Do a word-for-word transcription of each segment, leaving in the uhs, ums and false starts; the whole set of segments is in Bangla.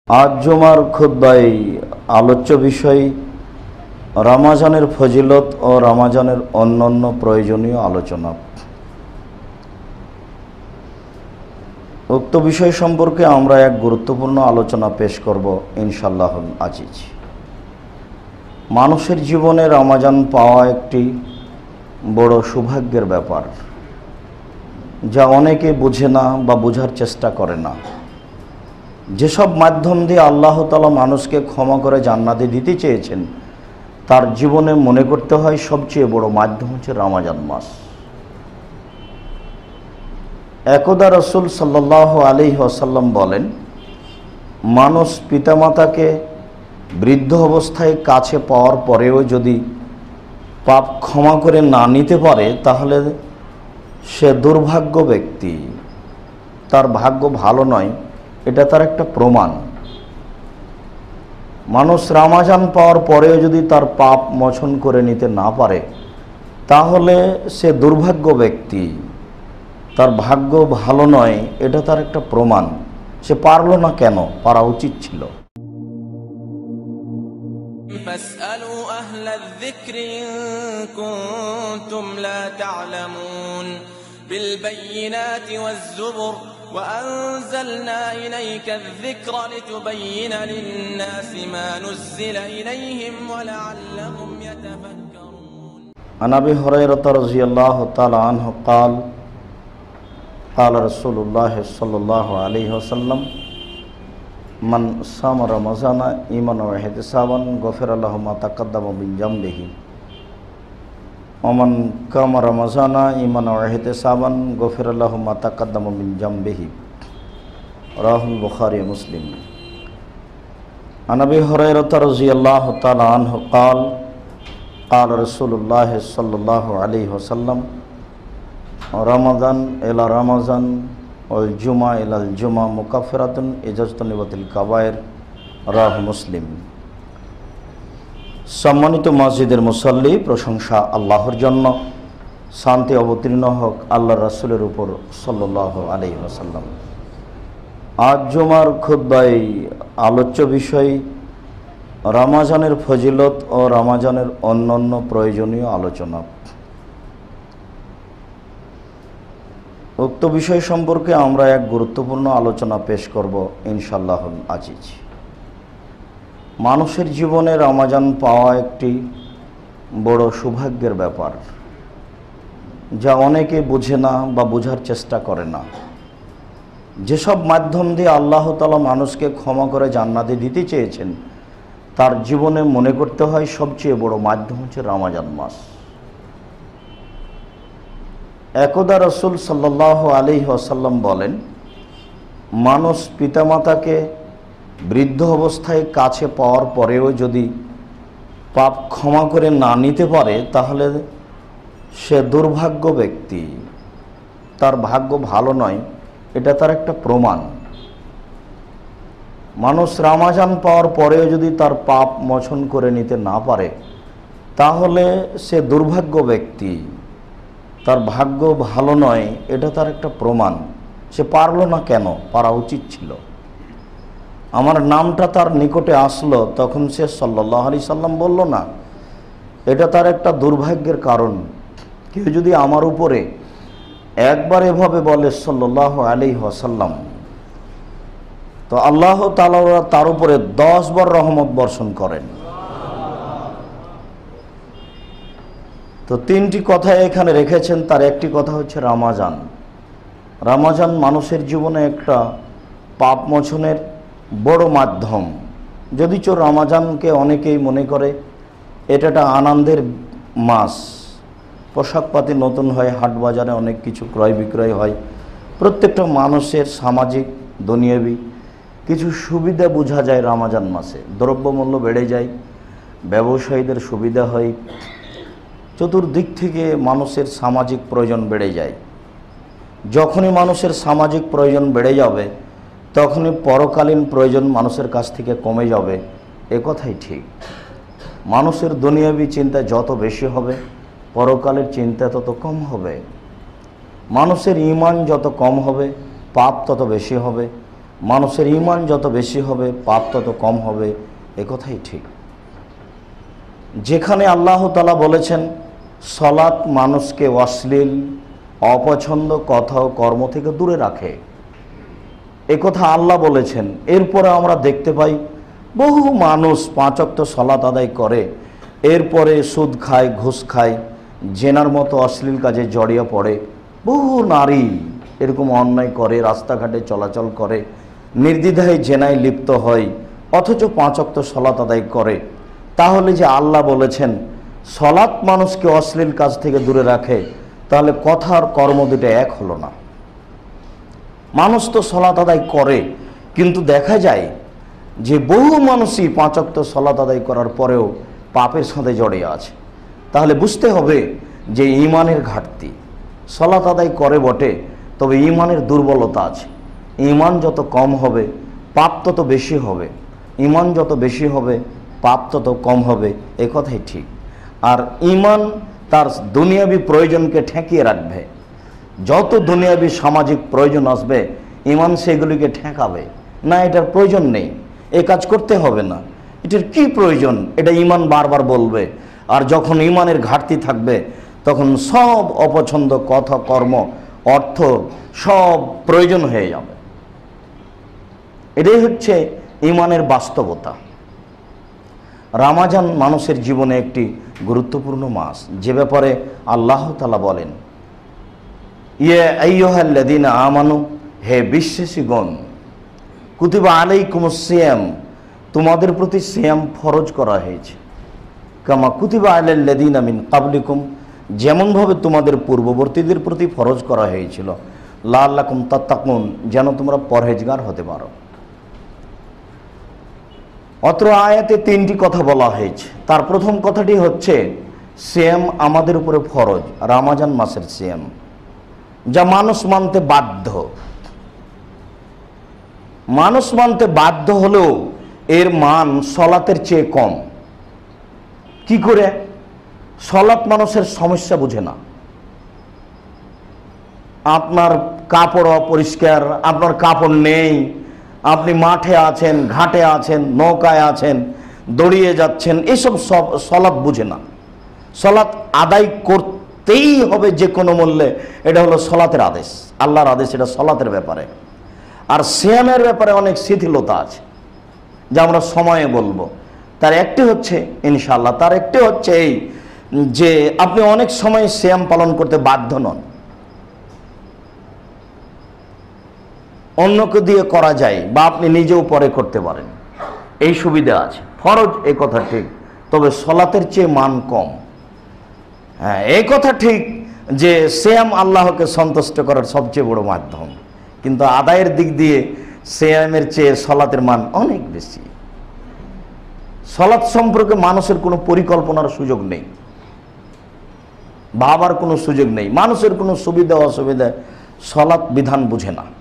আজ জুমার খুতবায় আলোচ্য বিষয় রমজানের ফজিলত ও রমজানের অন্যান্য প্রয়োজনীয় আলোচনা। উক্ত বিষয় সম্পর্কে আমরা এক গুরুত্বপূর্ণ আলোচনা পেশ করব ইনশাআল্লাহ আজিজ। মানুষের জীবনে রমজান পাওয়া একটি বড় সৌভাগ্যের ব্যাপার, যা অনেকে বুঝে না বা বোঝার চেষ্টা করে না। যেসব মাধ্যম দিয়ে আল্লাহ তাআলা মানুষকে ক্ষমা করে জান্নাতে দিতে চেয়েছেন, তার জীবনে মনে করতে হয় সবচেয়ে বড় মাধ্যম হচ্ছে রমজান মাস। একদা রাসূল সাল্লাল্লাহু আলাইহি ওয়াসাল্লাম বলেন, মানুষ পিতামাতাকে বৃদ্ধ অবস্থায় কাছে পাওয়ার পরেও যদি পাপ ক্ষমা করে না নিতে পারে, তাহলে সে দুর্ভাগ্য ব্যক্তি, তার ভাগ্য ভালো নয়, এটা তার একটা প্রমাণ। মানুষ রমজান পাওয়ার পরেও যদি তার পাপ মোচন করে নিতে না পারে, তাহলে সে দুর্ভাগ্য ব্যক্তি, তার ভাগ্য ভালো নয়, এটা তার একটা প্রমাণ। সে পারল না কেন? পারা উচিত ছিল। فاسألوا أهل الذكر إن كنتم لا تعلمون بالبينات والزبر وأنزلنا إليك الذكر لتبين للناس ما نزل إليهم ولعلهم يتفكرون. عن أبي هريرة رضي الله تعالى عنه قال قال رسول الله صلى الله عليه وسلم من صام رمضان إيمانا واحتسابا غفر له ما تقدم من ذنبه ومن قام رمضان إيمانا واحتسابا غفر له ما تقدم من ذنبه رواه البخاري ومسلم. عن أبي هريرة رضي الله تعالى عنه قال قال رسول الله صلى الله عليه وسلم رمضان إلى رمضان والجمعة إلى الجمعة مكفرة إذا اجتنبت الكبائر رواه মুসলিম. সম্মানিত মসজিদের মুসল্লি, প্রশংসা আল্লাহর জন্য, শান্তি অবতীর্ণ হোক আল্লাহর রাসূলের উপর সাল্লাল্লাহু আলাইহি ওয়াসাল্লাম। আজ জুমার খুতবায় আলোচ্য বিষয় রমজানের ফজিলত ও রমজানের অন্যান্য প্রয়োজনীয় আলোচনা। উক্ত বিষয় সম্পর্কে আমরা এক গুরুত্বপূর্ণ আলোচনা পেশ করব ইনশাআল্লাহ আজিজ। মানুষের জীবনে রমজান পাওয়া একটি বড় সৌভাগ্যের ব্যাপার, যা অনেকে বুঝে না বা বোঝার চেষ্টা করে না। যেসব মাধ্যম দিয়ে আল্লাহ তাআলা মানুষকে ক্ষমা করে জান্নাতে দিতে চেয়েছেন, তার জীবনে মনে করতে হয় সবচেয়ে বড় মাধ্যম হচ্ছে রমজান মাস। একদা রাসূল সাল্লাল্লাহু আলাইহি ওয়াসাল্লাম বলেন, মানুষ পিতামাতাকে বৃদ্ধ অবস্থায় কাছে পাওয়ার পরেও যদি পাপ ক্ষমা করে না নিতে পারে, তাহলে সে দুর্ভাগ্য ব্যক্তি, তার ভাগ্য ভালো নয়, এটা তার একটা প্রমাণ। মানুষ রমজান পাওয়ার পরেও যদি তার পাপ মোচন করে নিতে না পারে, তাহলে সে দুর্ভাগ্য ব্যক্তি, তার ভাগ্য ভালো নয়, এটা তার একটা প্রমাণ। সে পারল না কেন? পারা উচিত ছিল। আমার নামটা তার নিকটে আসলো, তখন সে সাল্লাল্লাহু আলাইহি সাল্লাম বলল না, এটা তার একটা দুর্ভাগ্যের কারণ। কেউ যদি আমার উপরে একবার এভাবে বলে সাল্লাল্লাহু আলাইহি ওয়াসাল্লাম, তো আল্লাহ তাআলা তার উপরে দশ বার রহমত বর্ষণ করেন। তো তিনটি কথা এখানে রেখেছেন, তার একটি কথা হচ্ছে রমজান। রমজান মানুষের জীবনে একটা পাপ মোচনের বড় মাধ্যম। যদিচ রমজানকে অনেকেই মনে করে এটা একটা আনন্দের মাস, পোশাকপাতি নতুন হয়, হাট বাজারে অনেক কিছু ক্রয় বিক্রয় হয়, প্রত্যেকটা মানুষের সামাজিক দুনিয়াবি কিছু সুবিধা বোঝা যায় রমজান মাসে। দ্রব্যমূল্য বেড়ে যায়, ব্যবসায়ীদের সুবিধা হয়, চতুর্দিক থেকে মানুষের সামাজিক প্রয়োজন বেড়ে যায়। যখনই মানুষের সামাজিক প্রয়োজন বেড়ে যাবে, তখনই পরকালীন প্রয়োজন মানুষের কাছ থেকে কমে যাবে, এ কথাই ঠিক। মানুষের দুনিয়াবি চিন্তা যত বেশি হবে, পরকালের চিন্তা তত কম হবে। মানুষের ঈমান যত কম হবে, পাপ তত বেশি হবে। মানুষের ঈমান যত বেশি হবে পাপ তত কম হবে, একথাই ঠিক। যেখানে আল্লাহ তাআলা বলেছেন সালাত মানুষকে অশ্লীল অপছন্দ কথা ও কর্ম থেকে দূরে রাখে, একথা আল্লাহ বলেছেন। এরপরে আমরা দেখতে পাই বহু মানুষ পাঁচ ওয়াক্ত সালাত আদায় করে, এরপরে সুদ খায়, ঘুষ খায়, জেনার মতো অশ্লীল কাজে জড়িয়ে পড়ে। বহু নারী এরকম অন্যায় করে, রাস্তাঘাটে চলাচল করে, নির্দ্বিধায় জেনায় লিপ্ত হয়, অথচ পাঁচ ওয়াক্ত সালাত আদায় করে। তাহলে যে আল্লাহ বলেছেন সালাত মানুষকে অশ্লীল কাজ থেকে দূরে রাখে, তাহলে কথা আর কর্ম দুটো এক হলো না। মানুষ তো সালাত আদায় করে, কিন্তু দেখা যায় যে বহু মানুষই পাঁচ ওয়াক্ত সালাত আদায় করার পরেও পাপের সাথে জড়িয়ে আছে। তাহলে বুঝতে হবে যে ঈমানের ঘাটতি। সালাত আদায় করে বটে, তবে ঈমানের দুর্বলতা আছে। ঈমান যত কম হবে পাপ তত বেশি হবে, ঈমান যত বেশি হবে পাপ তত কম হবে, এ কথাই ঠিক। আর ঈমান তার দুনিয়াবি প্রয়োজনকে ঠেকিয়ে রাখবে। যত দুনিয়াবি সামাজিক প্রয়োজন আসবে ঈমান সেগুলিকে ঠেকাবে না, এটার প্রয়োজন নেই, এ কাজ করতে হবে না, এটার কি প্রয়োজন, এটা ঈমান বারবার বলবে। আর যখন ঈমানের ঘাটতি থাকবে তখন সব অপছন্দ কথা কর্ম অর্থ সব প্রয়োজন হয়ে যাবে। এটাই হচ্ছে ঈমানের বাস্তবতা। রমজান মানুষের জীবনে একটি গুরুত্বপূর্ণ মাস, যে ব্যাপারে আল্লাহ তাআলা বলেন ইয়া আইয়ুহাল্লাযীনা আমানু, হে বিশ্বাসীগণ, কুতিবা আলাইকুমুস সিয়াম, তোমাদের প্রতি সিয়াম ফরজ করা হয়েছে, কামা কুতিবা আলাল্লাযীনা মিন ক্বাবলিকুম, যেমনভাবে তোমাদের পূর্ববর্তীদের প্রতি ফরজ করা হয়েছিল, লাআল্লাকুম তাত্তাকুন, যেন তোমরা পরহেজগার হতে পারো। অত্র আয়াতে তিনটি কথা বলা হয়েছে। তার প্রথম কথাটি হচ্ছে সিয়াম আমাদের উপরে ফরজ, রমজান মাসের সিয়াম, যা মানুষ মানতে বাধ্য। মানুষ মানতে বাধ্য হলেও এর মান সলাতের চেয়ে কম। কি করে? সলাত মানুষের সমস্যা বুঝে না। আপনার কাপড় অপরিষ্কার, আপনার কাপড় নেই, আপনি মাঠে আছেন, ঘাটে আছেন, নৌকায় আছেন, দৌড়িয়ে যাচ্ছেন, এসব সব সলাত বুঝে না। সলাত আদায় করতেই হবে যে কোনো মূল্যে, এটা হলো সলাতের আদেশ, আল্লাহর আদেশ, এটা সলাতের ব্যাপারে। আর সিয়ামের ব্যাপারে অনেক শিথিলতা আছে, যা আমরা সময়ে বলবো। তার একটি হচ্ছে ইনশাআল্লাহ, তার একটি হচ্ছে এই যে আপনি অনেক সময় সিয়াম পালন করতে বাধ্য নন, অন্যকে দিয়ে করা যায় বা আপনি নিজেও পরে করতে পারেন, এই সুবিধা আছে। ফরজ, এই কথা ঠিক, তবে সলাতের চেয়ে মান কম। হ্যাঁ, এই কথা ঠিক যে সিয়াম আল্লাহকে সন্তুষ্ট করার সবচেয়ে বড় মাধ্যম, কিন্তু আদায়ের দিক দিয়ে সিয়ামের চেয়ে সলাতের মান অনেক বেশি। সলাত সম্পর্কে মানুষের কোনো পরিকল্পনার সুযোগ নেই, ভাবার কোনো সুযোগ নেই, মানুষের কোনো সুবিধা অসুবিধা সলাত বিধান বুঝে না।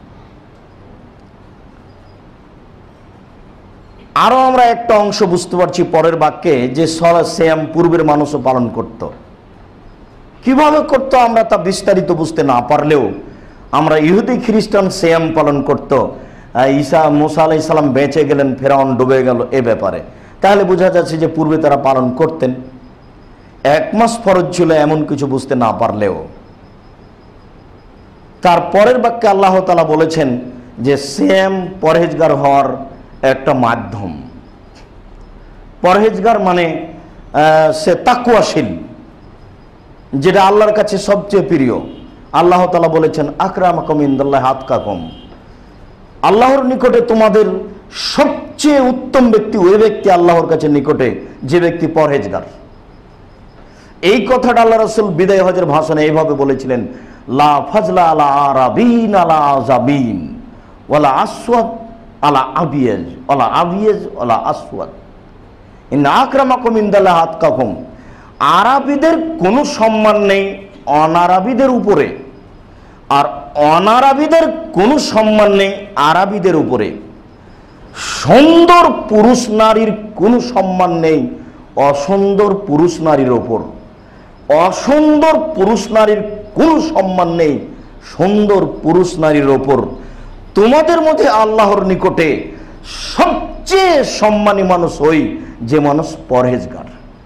আরো আমরা একটা অংশ বুঝতে পারছি পরের বাক্যে, যে সলাত সিয়াম পূর্বের মানুষও পালন করত। কিভাবে করত আমরা তা বিস্তারিত বুঝতে না পারলেও আমরা ইহুদি খ্রিস্টান সিয়াম পালন করত, ঈসা মুসা আলাইহিস সালাম বেঁচে গেলেন, ফেরাউন ডুবে গেল, এ ব্যাপারে তাহলে বোঝা যাচ্ছে যে পূর্বে তারা পালন করতেন। এক মাস ফরজ ছিল এমন কিছু বুঝতে না পারলেও। তার পরের বাক্যে আল্লাহ তাআলা বলেছেন যে সিয়াম পরহেজগার হওয়ার একটা মাধ্যম। পরহেজগার মানে সে তাকওয়াশীল, যেটা আল্লাহর কাছে সবচেয়ে প্রিয়। আল্লাহ তাআলা বলেছেন আকরামাকুম ইনদাল্লাহি আতকাকুম, আল্লাহর নিকটে তোমাদের সবচেয়ে উত্তম ব্যক্তি ওই ব্যক্তি আল্লাহর কাছে নিকটে যে ব্যক্তি পরহেজগার। এই কথাটা আল্লাহ রাসূল বিদায় হজের ভাষণে এইভাবে বলেছিলেন, লা ফাজলা আলা আরাবিন আলা আযাবিন ওয়ালা আসওয়াদ আলা আবিয়াজ ওয়ালা আবিয়াজ ওয়ালা আসওয়াদ, ইন্না আকরামাকুম ইনদাল্লাহি আতকাকুম। আরবিদের কোনো সম্মান নেই অনারবিদের উপরে, আর অনারবিদের কোনো সম্মান নেই আরবিদের উপরে। সুন্দর পুরুষ নারীর কোনো সম্মান নেই অসুন্দর পুরুষ নারীর ওপর, অসুন্দর পুরুষ নারীর কোনো সম্মান নেই সুন্দর পুরুষ নারীর ওপর। তোমাদের মধ্যে আল্লাহর নিকটে সবচেয়ে সম্মানী মানুষ ওই যে মানুষ পরহেজগার।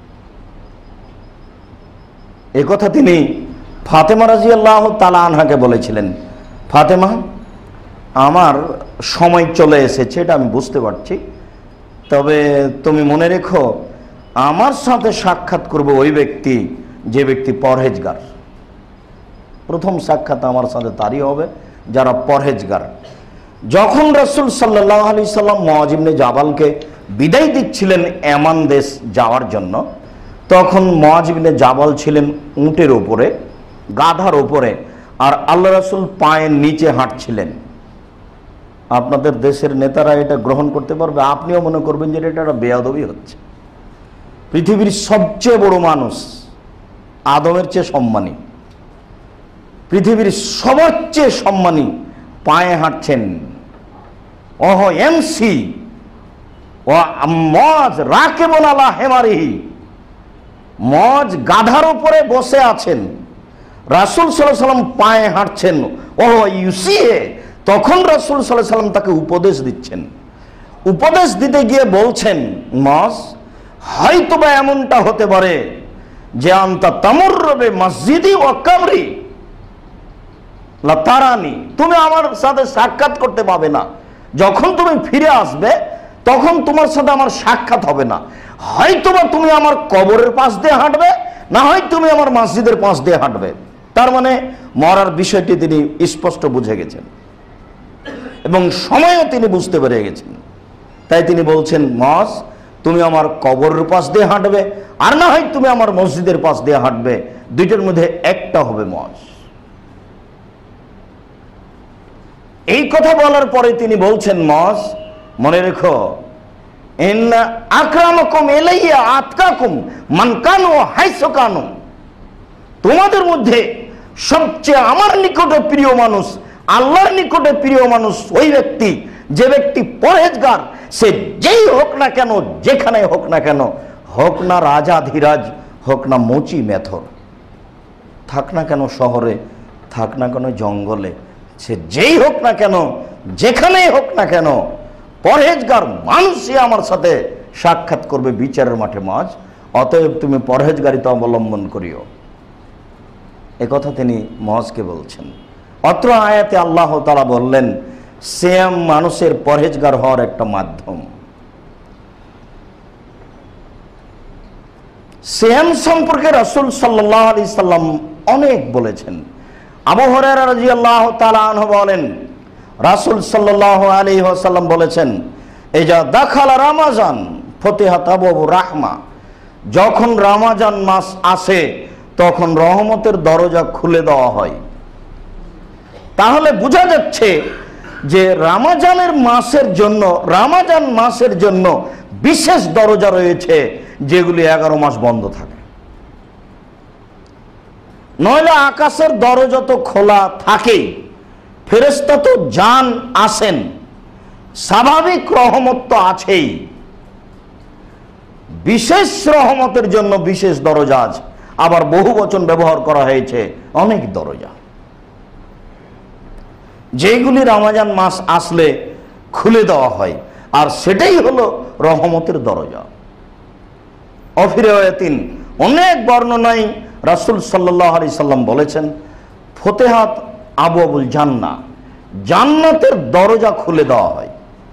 এ কথা তিনি ফাতেমা রাদিয়াল্লাহু তাআলা আনহাকে বলেছিলেন, ফাতেমা, আমার সময় চলে এসেছে, এটা আমি বুঝতে পারছি, তবে তুমি মনে রেখো আমার সাথে সাক্ষাৎ করবে ওই ব্যক্তি যে ব্যক্তি পরহেজগার। প্রথম সাক্ষাৎ আমার সাথে তারই হবে যারা পরহেজগার। যখন রাসূল সাল্লাল্লাহু আলাইহি সাল্লাম মুআয ইবনে জাবালকে বিদায় দিচ্ছিলেন ইয়ামান দেশ যাওয়ার জন্য, তখন মুআয ইবনে জাবাল ছিলেন উটের উপরে, গাধার উপরে, আর আল্লাহ রাসূল পায়ের নিচে হাঁটছিলেন। আপনাদের দেশের নেতারা এটা গ্রহণ করতে পারবে? আপনিও মনে করবেন যে এটা একটা বেয়াদবি হচ্ছে। পৃথিবীর সবচেয়ে বড় মানুষ, আদমের চেয়ে সম্মানী, পৃথিবীর সবচেয়ে সম্মানী পায়ে হাঁটছেন। ওহ এমসি ও মুআয রাকিবুন আলা হিমারিহি, মুআয গাধার উপরে বসে আছেন, রাসূল সাল্লাল্লাহু আলাইহি ওয়াসাল্লাম পায়ে হাঁটছেন। ওহ ইউসিয়ে, তখন রাসূল সাল্লাল্লাহু আলাইহি ওয়াসাল্লাম তাকে উপদেশ দিচ্ছেন। উপদেশ দিতে গিয়ে বলছেন, মুআয, হয়তোবা এমনটা হতে পারে যে আনতা তামুররু বিমসজিদি ওয়া কবরি লা তারানি, তুমি আমার সাথে সাক্ষাৎ করতে পাবে না। যখন তুমি ফিরে আসবে তখন তোমার সাথে আমার সাক্ষাৎ হবে না। হয়তোবা তুমি আমার কবরের পাশ দিয়ে হাঁটবে, না হয় তুমি আমার মসজিদের পাশ দিয়ে হাঁটবে। তার মানে মরার বিষয়টি তিনি স্পষ্ট বুঝে গেছেন এবং সময়ও তিনি বুঝতে পেরে গেছেন। তাই তিনি বলছেন, মুআয, তুমি আমার কবরের পাশ দিয়ে হাঁটবে, আর না হয় তুমি আমার মসজিদের পাশ দিয়ে হাঁটবে, দুইটার মধ্যে একটা হবে মুআয। এই কথা বলার পরে তিনি বলছেন, মুআয, মনে রেখো, ইন্না আকরামাকুম ইলাইয়া আতকাকুম মান কানু হাইসু কানু, তোমাদের মধ্যে সবচেয়ে আমার নিকটে প্রিয় মানুষ, আল্লাহর নিকটে প্রিয় মানুষ ওই ব্যক্তি যে ব্যক্তি পরহেজগার, সে যেই হোক না কেন, যেখানে হোক না কেন, হোক না রাজাধিরাজ, হোক না মুচি মেথর, থাক না কেন শহরে, থাক না কেন জঙ্গলে, সে যেই হোক না কেন, যেখানেই হোক না কেন, পরহেজগার মানুষই আমার সাথে সাক্ষাৎ করবে বিচারের মাঠে। মুআয, অতএব তুমি পরহেজগারিতা অবলম্বন করিও। এ কথা তিনি মুআযকে বলছেন। অত্র আয়াতে আল্লাহ তাআলা বললেন, সিয়াম মানুষের পরহেজগার হওয়ার একটা মাধ্যম। সিয়াম সম্পর্কে রাসূল সাল্লাল্লাহু আলাইহি সাল্লাম অনেক বলেছেন। আবু হুরায়রা রাদিয়াল্লাহু তাআলা আনহু বলেন, রাসূল সাল্লাল্লাহু আলাইহি ওয়াসাল্লাম বলেছেন, ইজা দাখালা রমাজান ফতিহাত আবওয়াবুর রাহমা, যখন রমাজান মাস আসে তখন রহমতের দরজা খুলে দেওয়া হয়। তাহলে বোঝা যাচ্ছে যে রমজানের মাসের জন্য, রমজান মাসের জন্য বিশেষ দরজা রয়েছে যেগুলি এগারো মাস বন্ধ থাকে। নইলে আকাশের দরজা তো খোলা থাকেই, ফেরেশতা তো যান আসেন, স্বাভাবিক রহমত তো আছেই, বিশেষ রহমতের জন্য বিশেষ দরজা আছে। আবার বহু বচন ব্যবহার করা হয়েছে, অনেক দরজা, যেগুলি রমজান মাস আসলে খুলে দেওয়া হয়, আর সেটাই হলো রহমতের দরজা। অফিরায়াতিন, অনেক বর্ণনায় রাসূল সাল্লাল্লাহু আলাইহি সাল্লাম বলেছেন, ফতিহাত আবওয়াবুল জান্নাহ, জান্নাতের দরজা খুলে দেওয়া হয়।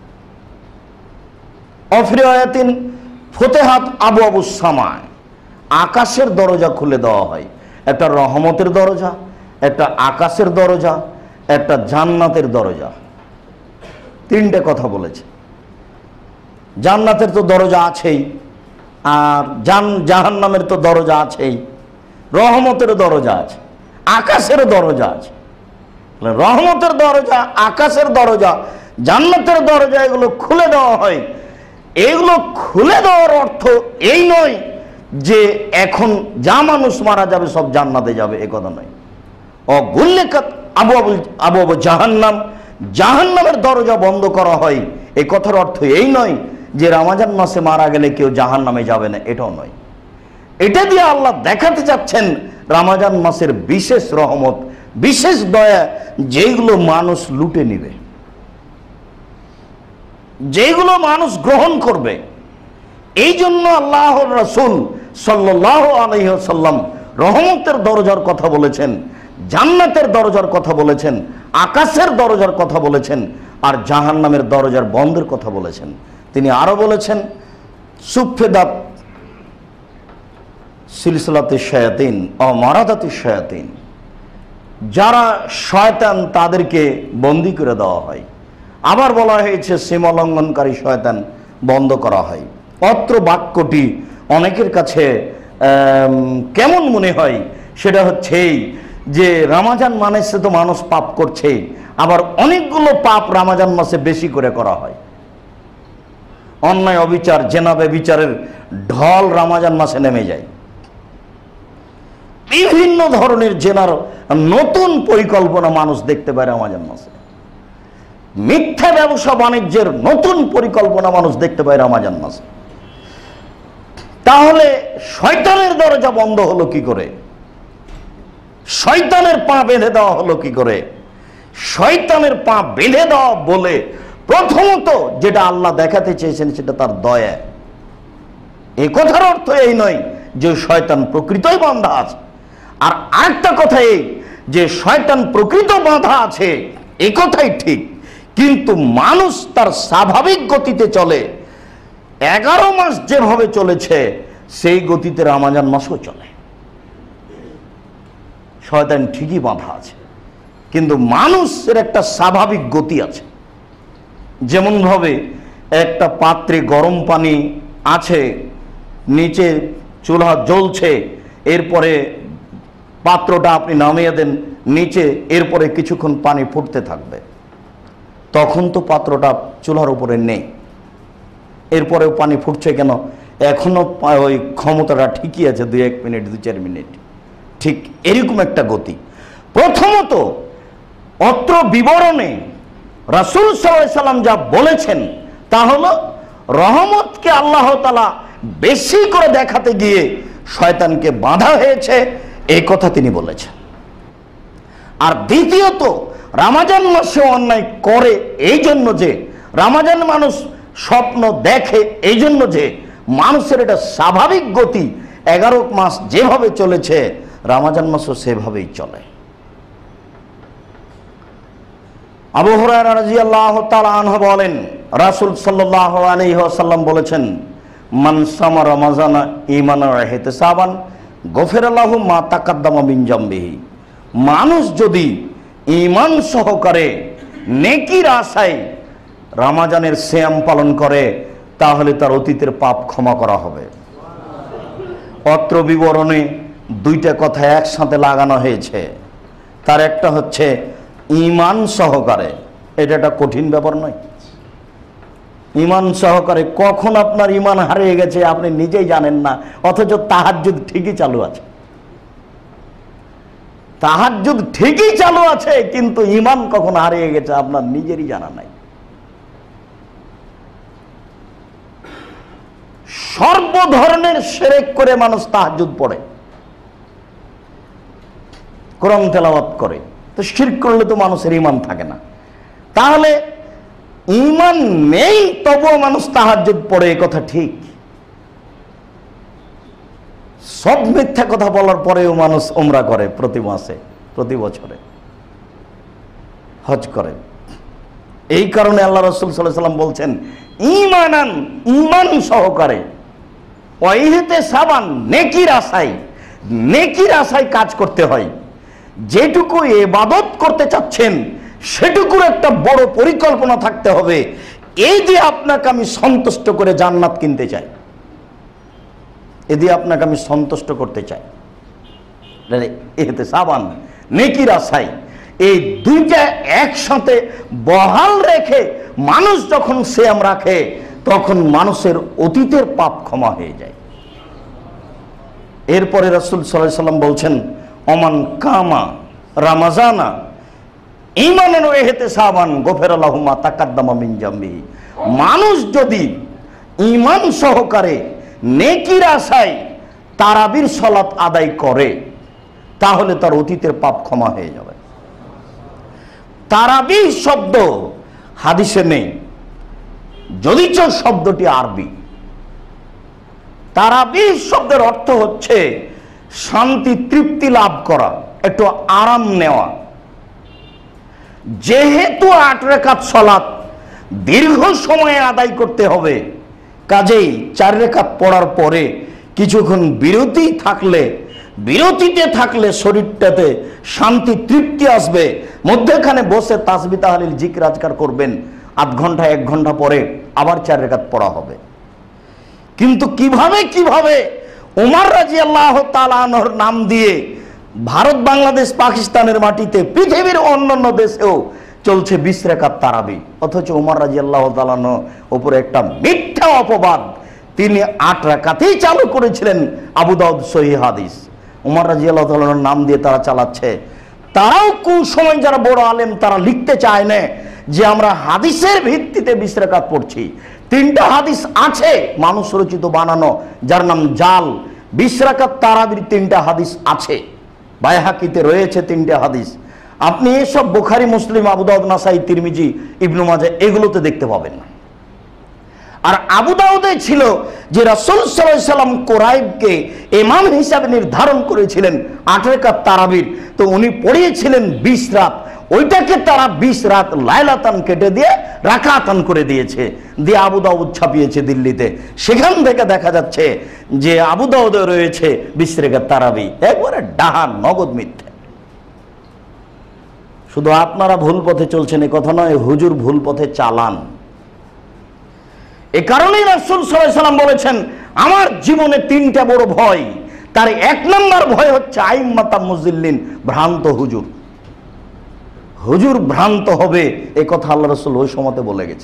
অফিরায়াতিন ফতিহাত আবওয়াবুস সামা, আকাশের দরজা খুলে দেওয়া হয়। একটা রহমতের দরজা, একটা আকাশের দরজা, একটা জান্নাতের দরজা। তিনটে কথা বলেছে। জান্নাতের তো দরজা আছেই, আর জান জাহান্নামের তো দরজা আছেই, রহমতের দরজা আছে, আকাশের দরজা আছে। রহমতের দরজা, আকাশের দরজা, জান্নাতের দরজা, এগুলো খুলে দেওয়া হয়। এগুলো খুলে দেওয়ার অর্থ এই নয় যে এখন যা মানুষ মারা যাবে সব জান্নাতে যাবে, এ কথা নয়। অগুল্লিকাত আবু আবু আবু আবু জাহান্নাম, জাহান্নামের দরজা বন্ধ করা হয়। এই কথার অর্থ এই নয় যে রমজান মাসে মারা গেলে কেউ জাহান্নামে যাবে না, এটাও নয়। এটা দিয়ে আল্লাহ দেখাতে চাচ্ছেন রমজান মাসের বিশেষ রহমত, বিশেষ দয়া, যেগুলো মানুষ লুটে নিবে। যেগুলো মানুষ গ্রহণ করবে। এই জন্য আল্লাহর রাসূল সাল্লাল্লাহু আলাইহি ওয়াসাল্লাম রহমতের দরজার কথা বলেছেন, জান্নাতের দরজার কথা বলেছেন, আকাশের দরজার কথা বলেছেন, আর জাহান্নামের দরজার বন্ধের কথা বলেছেন। তিনি আরো বলেছেন, সুফেদাত সিলসিলাতে শায়াতিন ও মারাদাতি শায়াতিন, যারা শয়তান তাদেরকে বন্দী করে দেওয়া হয়। আবার বলা হয়েছে সীমা লঙ্ঘনকারী শয়তান বন্ধ করা হয়। অত্র বাক্যটি অনেকের কাছে কেমন মনে হয়, সেটা হচ্ছে এই যে রমজান মাসে তো মানুষ পাপ করছে, আবার অনেকগুলো পাপ রমজান মাসে বেশি করে করা হয়। অন্যায় অবিচার জেনা ব্যভিচারের ঢল রমজান মাসে নেমে যায়। বিভিন্ন ধরনের জেনার নতুন পরিকল্পনা মানুষ দেখতে পায় রমজান মাসে। মিথ্যা ব্যবসা বাণিজ্যের নতুন পরিকল্পনা মানুষ দেখতে পায় রমজান মাসে। তাহলে শয়তানের দরজা বন্ধ হলো কি করে? শয়তানের পা বেঁধে দেওয়া হলো কি করে? শয়তানের পা বেঁধে দেওয়া বলে প্রথমত যেটা আল্লাহ দেখাতে চেয়েছেন সেটা তার দয়া। এই কথার অর্থ এই নয় যে শয়তান প্রকৃতই বাঁধা আছে। আর আরেকটা কথা এই যে শয়তান প্রকৃত বাঁধা আছে, এই কথাই ঠিক, কিন্তু মানুষ তার স্বাভাবিক গতিতে চলে। এগারো মাস যেভাবে চলেছে সেই গতিতে রমজান মাসও চলে। শয়তান ঠিকই বাঁধা আছে, কিন্তু মানুষের একটা স্বাভাবিক গতি আছে। যেমন ভাবে একটা পাত্রে গরম পানি আছে, নিচে চুলা জ্বলছে, এরপরে পাত্রটা আপনি নামিয়ে দেন নিচে, এরপরে কিছুক্ষণ পানি ফুটতে থাকবে, তখন তো পাত্রটা চুলার উপরে নেই, এরপরেও পানি ফুটছে কেন? এখনো ওই ক্ষমতাটা ঠিকই আছে, দুই এক মিনিট দু চার মিনিট। ঠিক এরকম একটা গতি। প্রথমত অত্র বিবরণে রাসূল সাল্লাল্লাহু আলাইহি সাল্লাম যা বলেছেন তা হলো রহমতকে আল্লাহ তাআলা বেশি করে দেখাতে গিয়ে শয়তানকে বাঁধা হয়েছে, এই কথা তিনি বলেছেন। আর দ্বিতীয়ত রমজান মাসে অন্যায় করে এই জন্য যে, রমজান মানুষ স্বপ্ন দেখে এই জন্য যে, মানুষের এটা স্বাভাবিক গতি, এগারো মাস যেভাবে চলেছে রমজান মাসও সেভাবেই চলে। আবু হুরায়রা রাদিয়াল্লাহু তাআলা আনহু বলেন, রাসূল সাল্লাল্লাহু আলাইহি ওয়াসাল্লাম বলেছেন, মান সামা রমাজানা ঈমানান ওয়া ইহতিসাবান গফিরা লাহু মা তাকাদ্দামা মিন জামবিহি। মানুষ যদি ঈমান সহকারে নেকির আশায় রমজানের সিয়াম পালন করে তাহলে তার অতীতের পাপ ক্ষমা করা হবে। অত্র বিবরণে দুইটা কথা একসাথে লাগানো হয়েছে। তার একটা হচ্ছে ঈমান সহকারে, এটা একটা কঠিন ব্যাপার নয়। ঈমান সহকারে কখন আপনার ঈমান হারিয়ে গেছে আপনি নিজেই জানেন না, অথচ তাহাজ্জুদ ঠিকই চালু আছে। তাহাজ্জুদ ঠিকই চালু আছে, কিন্তু ঈমান কখন হারিয়ে গেছে আপনার নিজেরই জানা নাই। সর্ব ধরনের শিরক করে মানুষ তাহাজ্জুদ পড়ে, কোরআন তেলাওয়াত করে, তো শিরক করলে তো মানুষের ঈমান থাকে না। তাহলে ঈমান নেই তবুও মানুষ তাহাজ্জুদ পড়ে, এই কথা ঠিক। সব মিথ্যা কথা বলার পরেও মানুষ উমরা করে প্রতি মাসে, প্রতি বছরে হজ করে। এই কারণে আল্লাহ রাসূল সাল্লাল্লাহু আলাইহি ওয়াসাল্লাম বলছেন, ঈমানান, ঈমান সহকারে, ওয়া ইহতিসাবান, নেকির আশায়, নেকির আশায় কাজ করতে হয়। যেটুকু ইবাদত করতে চাচ্ছেন সেটুকুর একটা বড় পরিকল্পনা থাকতে হবে। এই যে আপনাকে আমি সন্তুষ্ট করে জান্নাত কিনতে চাই, এই যে আপনাকে আমি সন্তুষ্ট করতে চাই, ইহতিসাবান, নেকির আশায়, এই দুইটা একসাথে বহাল রেখে মানুষ যখন সিয়াম রাখে তখন মানুষের অতীতের পাপ ক্ষমা হয়ে যায়। এরপরে রাসূল সাল্লাল্লাহু আলাইহি ওয়াসাল্লাম বলছেন, ওমান কামা রমাজানা ঈমানান ওয়া ইহতিসাবান গফিরা লাহু মা তাকাদ্দামা মিন জামবিহি। মানুষ যদি ঈমান সহকারে নেকির আশায় তারাবির সালাত আদায় করে তাহলে তার অতীতের পাপ ক্ষমা হয়ে যাবে। তারাবি শব্দ হাদিসে নেই, যদিচ শব্দটি আরবি। তারাবিহ শব্দের অর্থ হচ্ছে শান্তি তৃপ্তি লাভ করা, একটু আরাম নেওয়া। যেহেতু আট রাকাত সালাত দীর্ঘ সময়ে আদায় করতে হবে, কাজেই চার রাকাত পড়ার পরে কিছুক্ষণ বিরতি থাকলে বিরতিতে থাকলে শরীরটাতে শান্তি তৃপ্তি আসবে। মধ্যখানে বসে তাসবিহ তাহলিল জিকির আজকার করবেন, আধ ঘন্টা এক ঘন্টা পরে আবার চার রাকাত পড়া হবে। কিন্তু কিভাবে কিভাবে ওমর রাদিয়াল্লাহু তাআলা আনহুর নাম দিয়ে ভারত, বাংলাদেশ, পাকিস্তানের মাটিতে, পৃথিবীর অন্যান্য দেশেও চলছে বিশ রাকাত তারাবি, অথচ ওমর রাদিয়াল্লাহু তাআলা আনহুর উপরে একটা মিথ্যা অপবাদ, তিনি আট রাকাতেই চালু করেছিলেন। আবু দাউদ সহিহ হাদিস। ওমর রাদিয়াল্লাহু তাআলার নাম দিয়ে তারা চালাচ্ছে। তারাও কোন সময় যারা বড় আলেম তারা লিখতে চায় না যে আমরা হাদিসের ভিত্তিতে বিশ রাকাত পড়ছি। তিনটা হাদিস আছে মানুষ রচিত বানানো, যার নাম জাল। বিশ রাকাত তারাবির তিনটা হাদিস আছে, বাইহাকিতে রয়েছে তিনটা হাদিস। আপনি এসব বুখারী, মুসলিম, আবু দাউদ, নাসাই, তিরমিজি, ইবনু মাজাহ এগুলোতে দেখতে পাবেন না। আর আবু দাউদে ছিল যে রাসূল সাল্লাল্লাহু আলাইহি সাল্লাম কুরাইবকে ইমাম হিসাবে নির্ধারণ করেছিলেন আট রাকাত তারাবির, তো উনি পড়িয়েছিলেন বিশ রাত। ওইটাকে তারা বিশ রাত লাইলাতান কেটে দিয়ে রাকাতান করে দিয়েছে, দিয়ে আবু দাউদ ছাপিয়েছে দিল্লিতে। সেখান থেকে দেখা যাচ্ছে যে আবু দাউদে রয়েছে বিশ রাকাত তারাবি। একবারে ডাহান, নগদ মিথ্যে। শুধু আপনারা ভুল পথে চলছেন এ কথা নয়, হুজুর ভুল পথে চালান। এ কারণেই রাসূল সাল্লাল্লাহু আলাইহি সাল্লাম বলেছেন আমার জীবনে তিনটা বড় ভয়। তার এক নম্বর ভয় হচ্ছে আইম্মাতা মুজিল্লিন, ভ্রান্ত হুজুর। হুজুর ভ্রান্ত হবে এ কথা আল্লাহ রাসূল ওই সময়তে বলে গেছে।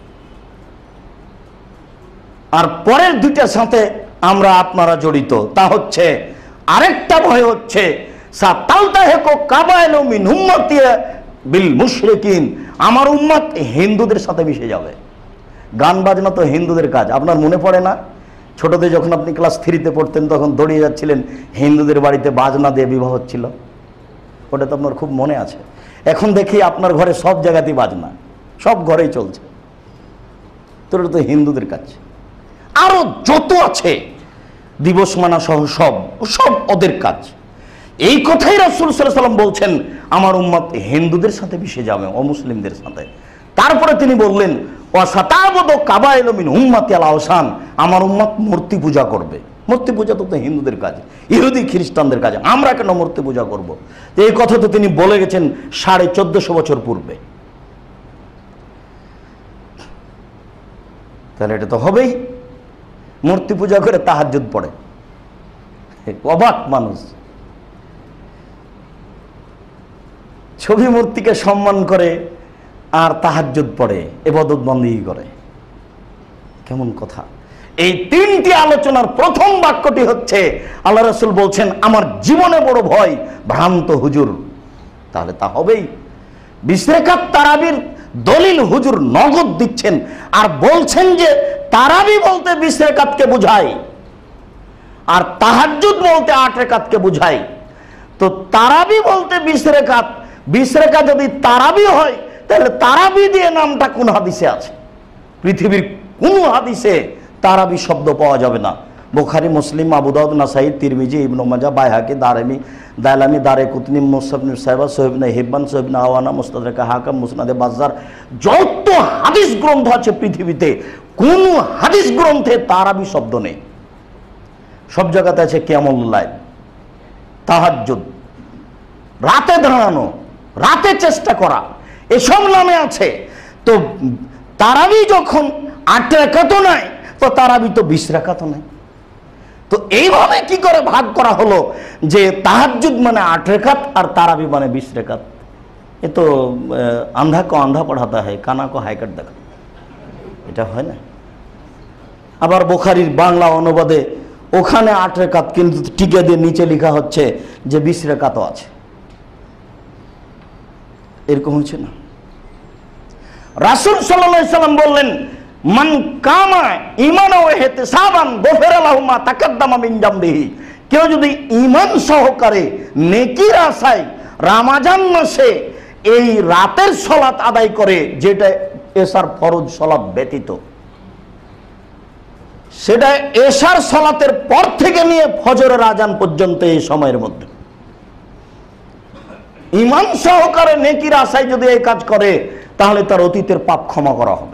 আর পরের দুইটার সাথে আমরা আপনারা জড়িত, তা হচ্ছে আরেকটা ভয় হচ্ছে সাতালতাহিকু কাবাইলু মিন উম্মতি বিল মুশরিকিন, আমার উম্মত হিন্দুদের সাথে মিশে যাবে। গান বাজনা তো হিন্দুদের কাজ। আপনার মনে পড়ে না ছোটতে যখন আপনি ক্লাস থ্রিতে পড়তেন তখন দৌড়িয়ে যাচ্ছিলেন ওদের বাড়িতে বাজনা দিয়ে বিবাহ হচ্ছিল? ওটা তো আপনার খুব মনে আছে। এখন দেখি আপনার ঘরে সব জায়গাতেই বাজনা, সব ঘরেই চলছে। তো এটা তো হিন্দুদের কাজ। আরো যত আছে দিবস মানা সহ সব সব ওদের কাজ। এই কথাই রাসূল সাল্লাল্লাহু আলাইহি সাল্লাম বলছেন আমার উম্মত হিন্দুদের সাথে মিশে যাবে, অমুসলিমদের সাথে। তারপরে তিনি বললেন ওয়াসাতাবুদু কাবাইলু মিন উম্মতি আল আওসান, আমার উম্মত মূর্তি পূজা করবে। মূর্তি পূজা তো হিন্দুদের কাজ, ইহুদি খ্রিস্টানদের কাজ। আমরা কেন মূর্তি পূজা করব? এই কথা তো তিনি বলে গেছেন সাড়ে চোদ্দশো বছর পূর্বে। তাহলে এটা তো হবেই। মূর্তি পূজা করে তাহাজ্জুদ পড়ে, অবাক মানুষ। ছবি মূর্তিকে সম্মান করে আর তাহাজ্জুদ পড়ে, ইবাদত বন্দেগী করে। কেমন কথা! এই তিনটি আলোচনার প্রথম বাক্যটি হচ্ছে আল্লাহ রাসূল বলছেন আমার জীবনে বড় ভয় ভ্রান্ত হুজুর। তাহলে তা হবেই। বিশ রাকাত তারাবির দলিল হুজুর নগদ দিচ্ছেন আর বলছেন যে তারাবি বলতে বিশ রাকাতকে বোঝায় আর তাহাজ্জুদ বলতে আট রাকাতকে বোঝায়। তো তারাবি বলতে বিশ রাকাত, বিশ রাকাত যদি তারাবি হয় তাহলে তারাবি দিয়ে নামটা কোন হাদিসে আছে? পৃথিবীর কোন হাদিসে তারাবি শব্দ পাওয়া যাবে না। বুখারী, মুসলিম, আবু দাউদ, নাসাই, তিরমিজি, ইবনু মাজাহ, বাইহাকি, দারামি, দালামি, দারে-কুতনি, মুসনাদ ইবনে সাহিবা, সহিহ ইবনে হিব্বান, সহিহ ইবনে আওয়ানা, মুস্তাদরাক হাকিম, মুসনাদে বাজ্জার, যত হাদিস গ্রন্থ আছে পৃথিবীতে কোন হাদিস গ্রন্থে তারাবি শব্দ নেই। সব জায়গাতে আছে কিয়ামুল লাইল, তাহাজ্জুদ, রাতে দাঁড়ানো, রাতে চেষ্টা করা, এসব নামে আছে। তো তারাবি যখন আট রাকাতও নাই তো তারাবি তো বিশ রাকাতও নাই। তো এইভাবে কি করে ভাগ করা হলো যে তাহাজ্জুদ মানে আট রাকাত আর তারাবি মানে বিশ রাকাত? এ তো আন্ধা কো আন্ধা পড়াতা হয়, কানা কো হাইকাট দেখা, এটা হয় না। আবার বুখারীর বাংলা অনুবাদে ওখানে আট রাকাত কিন্তু টিকা দিয়ে নিচে লেখা হচ্ছে যে বিশ রাকাতও আছে। এরকম হচ্ছে না। রাসূল সাল্লাল্লাহু আলাইহি সাল্লাম বললেন মান কামা ঈমান ওয়া ইহতিসাবান গফিরা লাহু মা তাকাদ্দামা মিন জামবিহি, কেউ যদি ঈমান সহকারে নেকির আশায় রমজান মাসে এই রাতের সালাত আদায় করে, যেটা এশার ফরজ সালাত ব্যতীত, সেটা এশার সালাতের পর থেকে নিয়ে ফজরের আজান পর্যন্ত এই সময়ের মধ্যে ঈমান সহকারে নেকির আশায় যদি এই কাজ করে তাহলে তার অতীতের পাপ ক্ষমা করা হবে।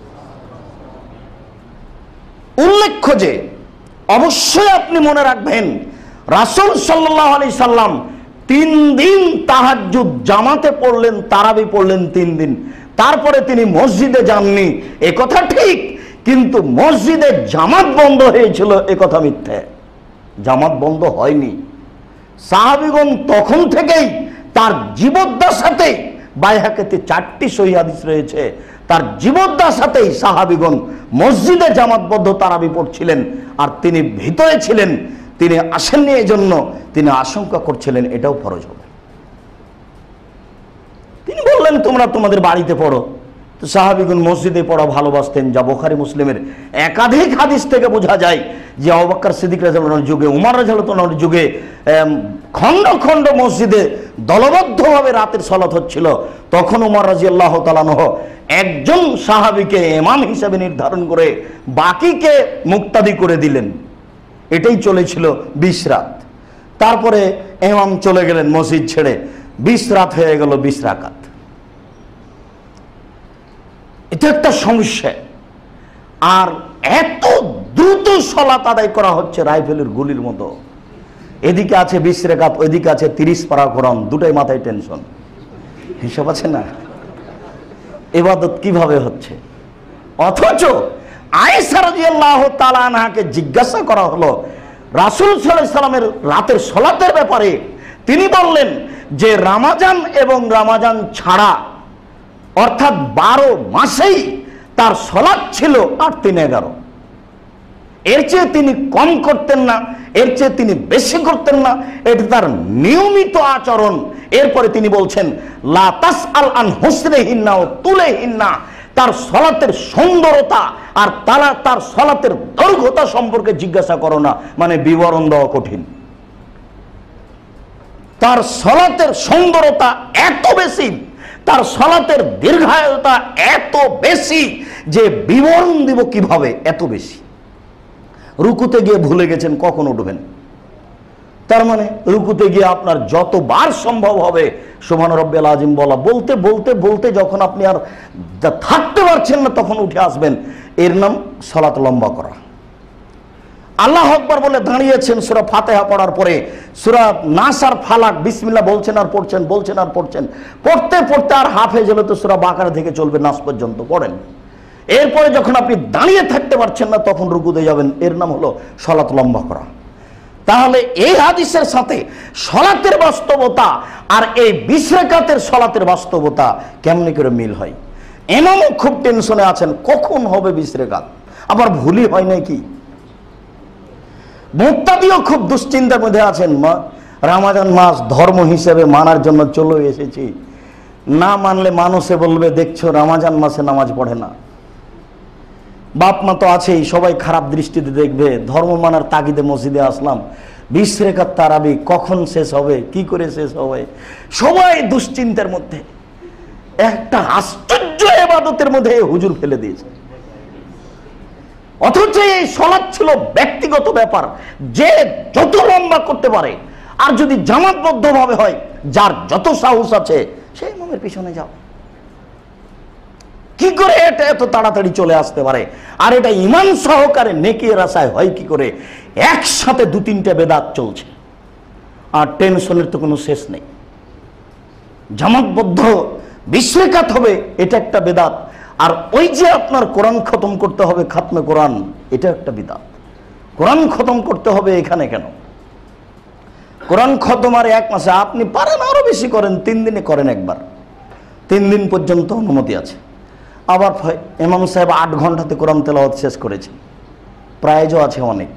উল্লেখ্য যে অবশ্যই আপনি মনে রাখবেন রাসূল সাল্লাল্লাহু আলাইহি সাল্লাম তিন দিন তাহাজ্জুদ জামাতে পড়লেন, তারাবি পড়লেন তিন দিন, তারপরে তিনি মসজিদে যাননি এ কথা ঠিক, কিন্তু মসজিদে জামাত বন্ধ হয়েছিল এ কথা মিথ্যে। জামাত বন্ধ হয়নি। সাহাবীগণ তখন থেকেই তার জীবদ্দশাতেই, বাইহাকিতে চারটি সহিহ হাদিস রয়েছে, তার জীবদ্দশাতেই সাহাবীগণ মসজিদে জামাতবদ্ধ তারাবি পড়ছিলেন, আর তিনি ভিতরে ছিলেন, তিনি আসেননি, এই জন্য তিনি আশঙ্কা করছিলেন এটাও ফরজ হবে। তিনি বললেন তোমরা তোমাদের বাড়িতে পড়ো। তো সাহাবীগণ মসজিদে পড়া ভালোবাসতেন, যা বুখারী মুসলিমের একাধিক হাদিস থেকে বোঝা যায় যে আবু বকর সিদ্দিক রাদিয়াল্লাহু আনহুর যুগে, উমর রাদিয়াল্লাহু আনহুর যুগে খণ্ড খণ্ড মসজিদে দলবদ্ধভাবে রাতের সালাত হচ্ছিল। তখন উমর রাদিয়াল্লাহু তাআলা আনহু একজন সাহাবীকে ইমাম হিসেবে নির্ধারণ করে বাকিকে মুক্তাদি করে দিলেন। এটাই চলেছিল বিশ রাত। তারপরে ইমাম চলে গেলেন মসজিদ ছেড়ে, বিশ রাত হয়ে গেল বিশ রাকাত। এটা একটা সমস্যা। আর এত দ্রুত সালাত আদায় করা হচ্ছে রাইফেলের গুলির মতো। এদিকে আছে বিশ রাকাত, ওইদিকে আছে তিরিশ পারা কোরআন, দুটাই মাথায় টেনশন। হিসাব আছে না? ইবাদত কিভাবে হচ্ছে? অথচ আয়েশা রাদিয়াল্লাহু তাআলা আনহাকে জিজ্ঞাসা করা হলো রাসূল সাল্লাল্লাহু আলাইহি সাল্লামের রাতের সালাতের ব্যাপারে। তিনি বললেন যে রমজান এবং রমজান ছাড়া অর্থাৎ বারো মাসেই তার সালাত ছিল আট তিন এগারো। এর চেয়ে তিনি কম করতেন না, এর চেয়ে তিনি বেশি করতেন না, এটা তার নিয়মিত আচরণ। এরপরে তিনি বলছেন লা তাসআল আন হুসনিহিন্না ওয়া তুলিহিন্না, তার সালাতের সুন্দরতা আর তারা তার সালাতের দৈর্ঘ্যতা সম্পর্কে জিজ্ঞাসা করো না, মানে বিবরণ দেওয়া কঠিন। তার সালাতের সুন্দরতা এত বেশি, তার সালাতের দীর্ঘায়ুতা এত বেশি যে বিবরণ দিব কিভাবে, এত বেশি। রুকুতে গিয়ে ভুলে গেছেন কখন উঠবেন, তার মানে রুকুতে গিয়ে আপনার যতবার সম্ভব হবে সুবহান রাব্বিয়াল আযীম বলা, বলতে বলতে বলতে যখন আপনি আর থাকতে পারছেন না তখন উঠে আসবেন। এর নাম সালাত লম্বা করা। আল্লাহু আকবার বলে দাঁড়িয়েছেন সূরা ফাতিহা পড়ার পরে, সূরা নাস আর ফালাক বিসমিল্লাহ বলছেন আর পড়ছেন, বলছেন আর পড়ছেন, পড়তে পড়তে আর হাফেজ হলে তো সূরা বাকারা থেকে চলবে নাস পর্যন্ত পড়েন। এরপরে যখন আপনি দাঁড়িয়ে থাকতে পারছেন না তখন রুকুতে যাবেন, এর নাম হলো সালাত লম্বা করা। তাহলে এই হাদিসের সাথে সালাতের বাস্তবতা আর এই বিশ রাকাতের সালাতের বাস্তবতা কেমনি করে মিল হয়? ইমামও খুব টেনশনে আছেন কখন হবে বিশ রাকাত, আবার ভুলই হয় নাকি। মুক্তাদিও খুব দুশ্চিন্তার মধ্যে আছেন, রমজান মাস ধর্ম হিসেবে মানার জন্য চলে এসেছি, না মানলে মানুষে বলবে দেখছো রমজান মাসে নামাজ পড়ে না। বাপ মা তো আছেই, সবাই খারাপ দৃষ্টিতে দেখবে। ধর্ম মানার তাগিদে মসজিদে আসলাম, বিশ রাকাত তারাবি কখন শেষ হবে, কি করে শেষ হবে, সবাই দুশ্চিন্তার মধ্যে। একটা আশ্চর্য ইবাদতের মধ্যে হুজুর ফেলে দিয়েছে। অথচ এই সালাত ছিল ব্যক্তিগত ব্যাপার, যে যত লম্বা করতে পারে, আর যদি জামাতবদ্ধ ভাবে হয়, যার যত সাহস আছে সেই ইমামের পিছনে যাও। কি করে এটা এত তাড়াতাড়ি চলে আসতে পারে? আর এটা ঈমান সহকারে নেকির আশায় হয় কি করে? একসাথে দু তিনটা বেদাত চলছে, আর টেনশনের তো কোনো শেষ নেই। জামাতবদ্ধ বিশ রাকাত হবে, এটা একটা বেদাত। আর ওই যে আপনার কোরআন খতম করতে হবে, খাতমে কোরআন, এটা একটা বিদাত। কোরআন খতম করতে হবে এখানে কেন? কোরআন খতম আর এক মাসে, আপনি পারেন আরো বেশি করেন, তিন দিনে করেন একবার, তিন দিন পর্যন্ত অনুমতি আছে। আবার ইমাম সাহেব আট ঘন্টাতে কোরআন তেলাওয়াত শেষ করেছেন, প্রাইজও আছে অনেক।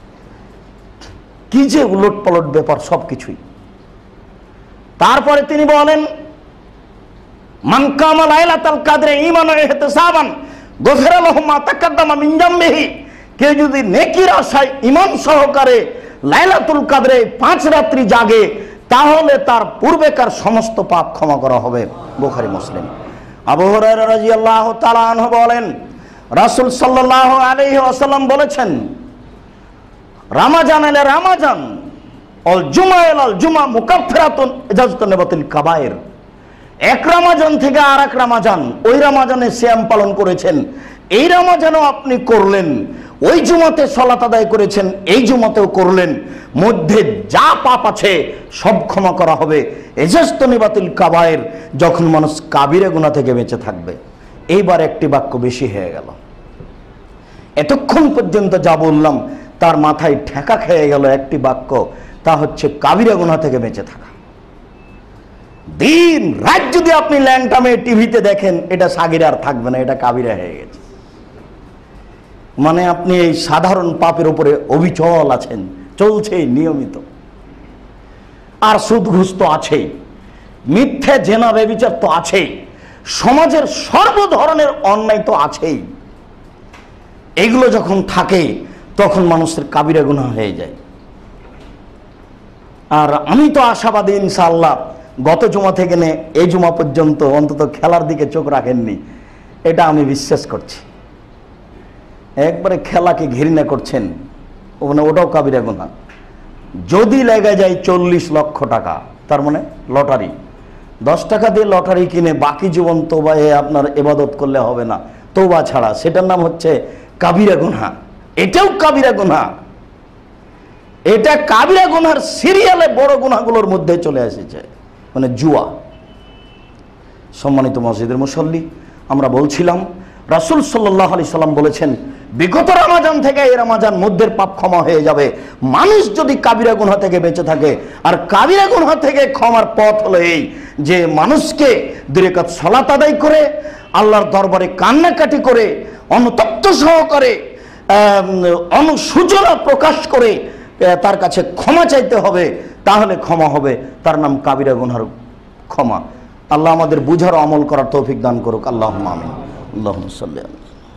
কি যে উলট পালট ব্যাপার সব কিছুই। তারপরে তিনি বলেন মান কামা লাইলাতুল কদরে ঈমানান ওয়া ইহতিসাবান গফিরা লাহু মা তাকাদ্দামা মিন যামবিহি, কে যদি নেকির আশায় ঈমান সহকারে লাইলাতুল কদরে পাঁচ রাত্রি জাগে তাহলে তার পূর্বেকার সমস্ত পাপ ক্ষমা করা হবে। বুখারী মুসলিম। আবু হুরায়রা রাদিয়াল্লাহু তাআলা আনহু বলেন রাসূল সাল্লাল্লাহু আলাইহি ওয়াসাল্লাম বলেছেন, রামাজান এলে রামাজান অল জুমা এলাল জুমা মুকাফফিরাতুন ইজাজতানাবাতিল কাবায়ের। এক রামাজান থেকে আর এক রামাজান, ওই রামাজানে সিয়াম পালন করেছেন, এই রামাজানও আপনি করলেন, ওই জুমাতে সালাত আদায় করেছেন, এই জুমাতেও করলেন, মধ্যে যা পাপ আছে সব ক্ষমা করা হবে। ইজাজতানাবাতিল কাবায়ের, যখন মানুষ কাবিরা গুনাহ থেকে বেঁচে থাকবে। এইবার একটি বাক্য বেশি হয়ে গেল। এতক্ষণ পর্যন্ত যা বললাম তার মাথায় ঠেকা খেয়ে গেল একটি বাক্য, তা হচ্ছে কাবিরা গুনাহ থেকে বেঁচে থাকা। দিন রাত যদি আপনি ল্যাংটামে টিভিতে দেখেন, এটা সাগিরা আর থাকবে না, এটা কাবিরা হয়ে গেছে। মানে আপনি এই সাধারণ পাপের উপরে অবিচল আছেন, চলছেই নিয়মিত। আর সুদ ঘুষ তো আছেই, মিথ্যে জেনা ব্যভিচার তো আছেই, সমাজের সর্ব ধরনের অন্যায় তো আছেই। এগুলো যখন থাকে তখন মানুষের কাবিরা গুনাহ হয়ে যায়। আর আমি তো আশাবাদী, ইনশাআল্লাহ গত জুমা থেকে নে এই জুমা পর্যন্ত অন্তত খেলার দিকে চোখ রাখেননি, এটা আমি বিশ্বাস করছি। একবারে খেলাকে ঘৃণা করছেন, মানে ওটাও কাবিরা গুনাহ। যদি লেগে যায় চল্লিশ লক্ষ টাকা, তার মানে লটারি, দশ টাকা দিয়ে লটারি কিনে বাকি জীবন তোবা এ আপনার ইবাদত করলে হবে না, তোবা ছাড়া, সেটার নাম হচ্ছে কাবিরা গুনাহ। এটাও কাবিরা গুনাহ। এটা কাবিরা গুনাহর সিরিয়ালে বড় গুনাহগুলোর মধ্যে চলে এসেছে, মানে জুয়া। সম্মানিত মসজিদের মুসল্লি, আমরা বলছিলাম রাসূল সাল্লাল্লাহু আলাইহি সাল্লাম বলেছেন, বিগত রমাজান থেকে এই রমাজান মধ্যের পাপ ক্ষমা হয়ে যাবে মানুষ যদি কাবিরা গুনাহ থেকে বেঁচে থাকে। আর কাবিরা গুনাহ থেকে ক্ষমার পথ হলো এই যে মানুষকে দুই রাকাত সালাত আদায় করে, আল্লাহর দরবারে কান্নাকাটি করে, অনুতপ্ত সহকারে, অনুশোচনা প্রকাশ করে তার কাছে ক্ষমা চাইতে হবে, তাহলে ক্ষমা হবে। তার নাম কাবিরা গুনাহর ক্ষমা। আল্লাহ আমাদের বুঝার আমল করার তৌফিক দান করুক। আল্লাহুম্মা আমিন। আল্লাহুম্মা সাল্লি আলা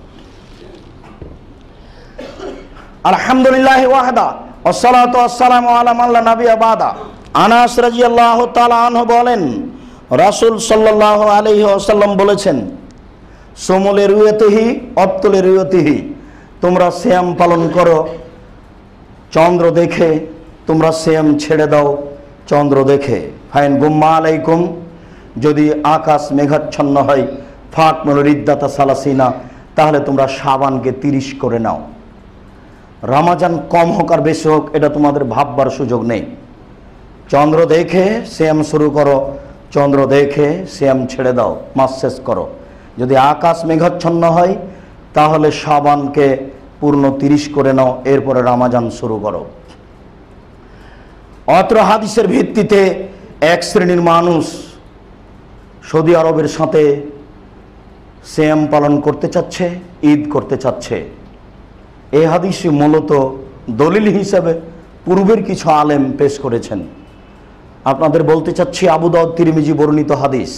আলহামদুলিল্লাহ ওয়াহদা ওয়াসসালাতু ওয়াসসালামু আলা মান লা নাবিয়্যা বাদা। আনাস রাদিয়াল্লাহু তাআলা আনহু বলেন, রাসূল সাল্লাল্লাহু আলাইহি ওয়াসাল্লাম বলেছেন, সুমুলে রুয়াতিহি অত্তলে রুয়াতিহি, তোমরা সিয়াম পালন করো চন্দ্র দেখে, তোমরা সিয়াম ছেড়ে দাও চন্দ্র দেখে। ফাইন গুম্মা আলাইকুম, যদি আকাশ মেঘাচ্ছন্ন হয়, ফাক মলরিদ্দাতা সালাসিনা, তাহলে তোমরা শাবানকে তিরিশ করে নাও। রমাজান কম হোক আর বেশি হোক, এটা তোমাদের ভাববার সুযোগ নেই। চন্দ্র দেখে সিয়াম শুরু করো, চন্দ্র দেখে সিয়াম ছেড়ে দাও, মাস শেষ করো। যদি আকাশ মেঘাচ্ছন্ন হয় তাহলে শাবানকে পূর্ণ তিরিশ করে নাও, এরপরে রমাজান শুরু করো। অত্র হাদিসের ভিত্তিতে এক শ্রেণীর মানুষ সৌদি আরবের সাথে সিয়াম পালন করতে চাচ্ছে, ঈদ করতে চাচ্ছে। এই হাদিসই মূলত দলিল হিসাবে পূর্বের কিছু আলেম পেশ করেছেন। আপনাদের বলতে চাচ্ছি, আবু দাউদ তিরমিজি বর্ণিত হাদিস।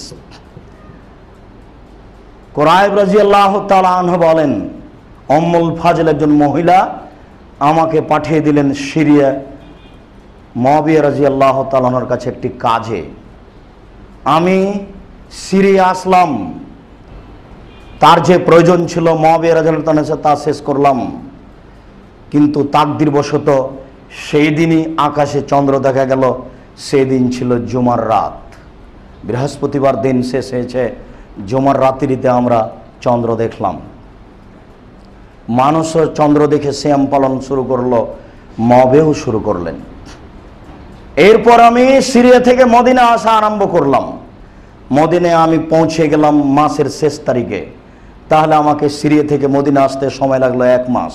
কুরাইব রাদিয়াল্লাহু তাআলা আনহু বলেন, উম্মুল ফাজল একজন মহিলা আমাকে পাঠিয়ে দিলেন সিরিয়া মুআবিয়া রাদিয়াল্লাহু তাআলা আনহুর কাছে একটি কাজে। আমি সিরিয়া আসলাম, তার যে প্রয়োজন ছিল মুআবিয়া রাদিয়াল্লাহু তাআলা তা শেষ করলাম। কিন্তু তাকদীরবশত সেই দিনই আকাশে চন্দ্র দেখা গেল, সেই দিন ছিল জুমার রাত। বৃহস্পতিবার দিন শেষ হয়েছে, জুমার রাত্রিতে আমরা চন্দ্র দেখলাম। মানুষও চন্দ্র দেখে সিয়াম পালন শুরু করলো, মুআবিয়াও শুরু করলেন। এরপর আমি সিরিয়া থেকে মদিনা আসা আরম্ভ করলাম। মদিনায় আমি পৌঁছে গেলাম মাসের শেষ তারিখে, তাহলে আমাকে সিরিয়া থেকে মদিনা আসতে সময় লাগলো এক মাস।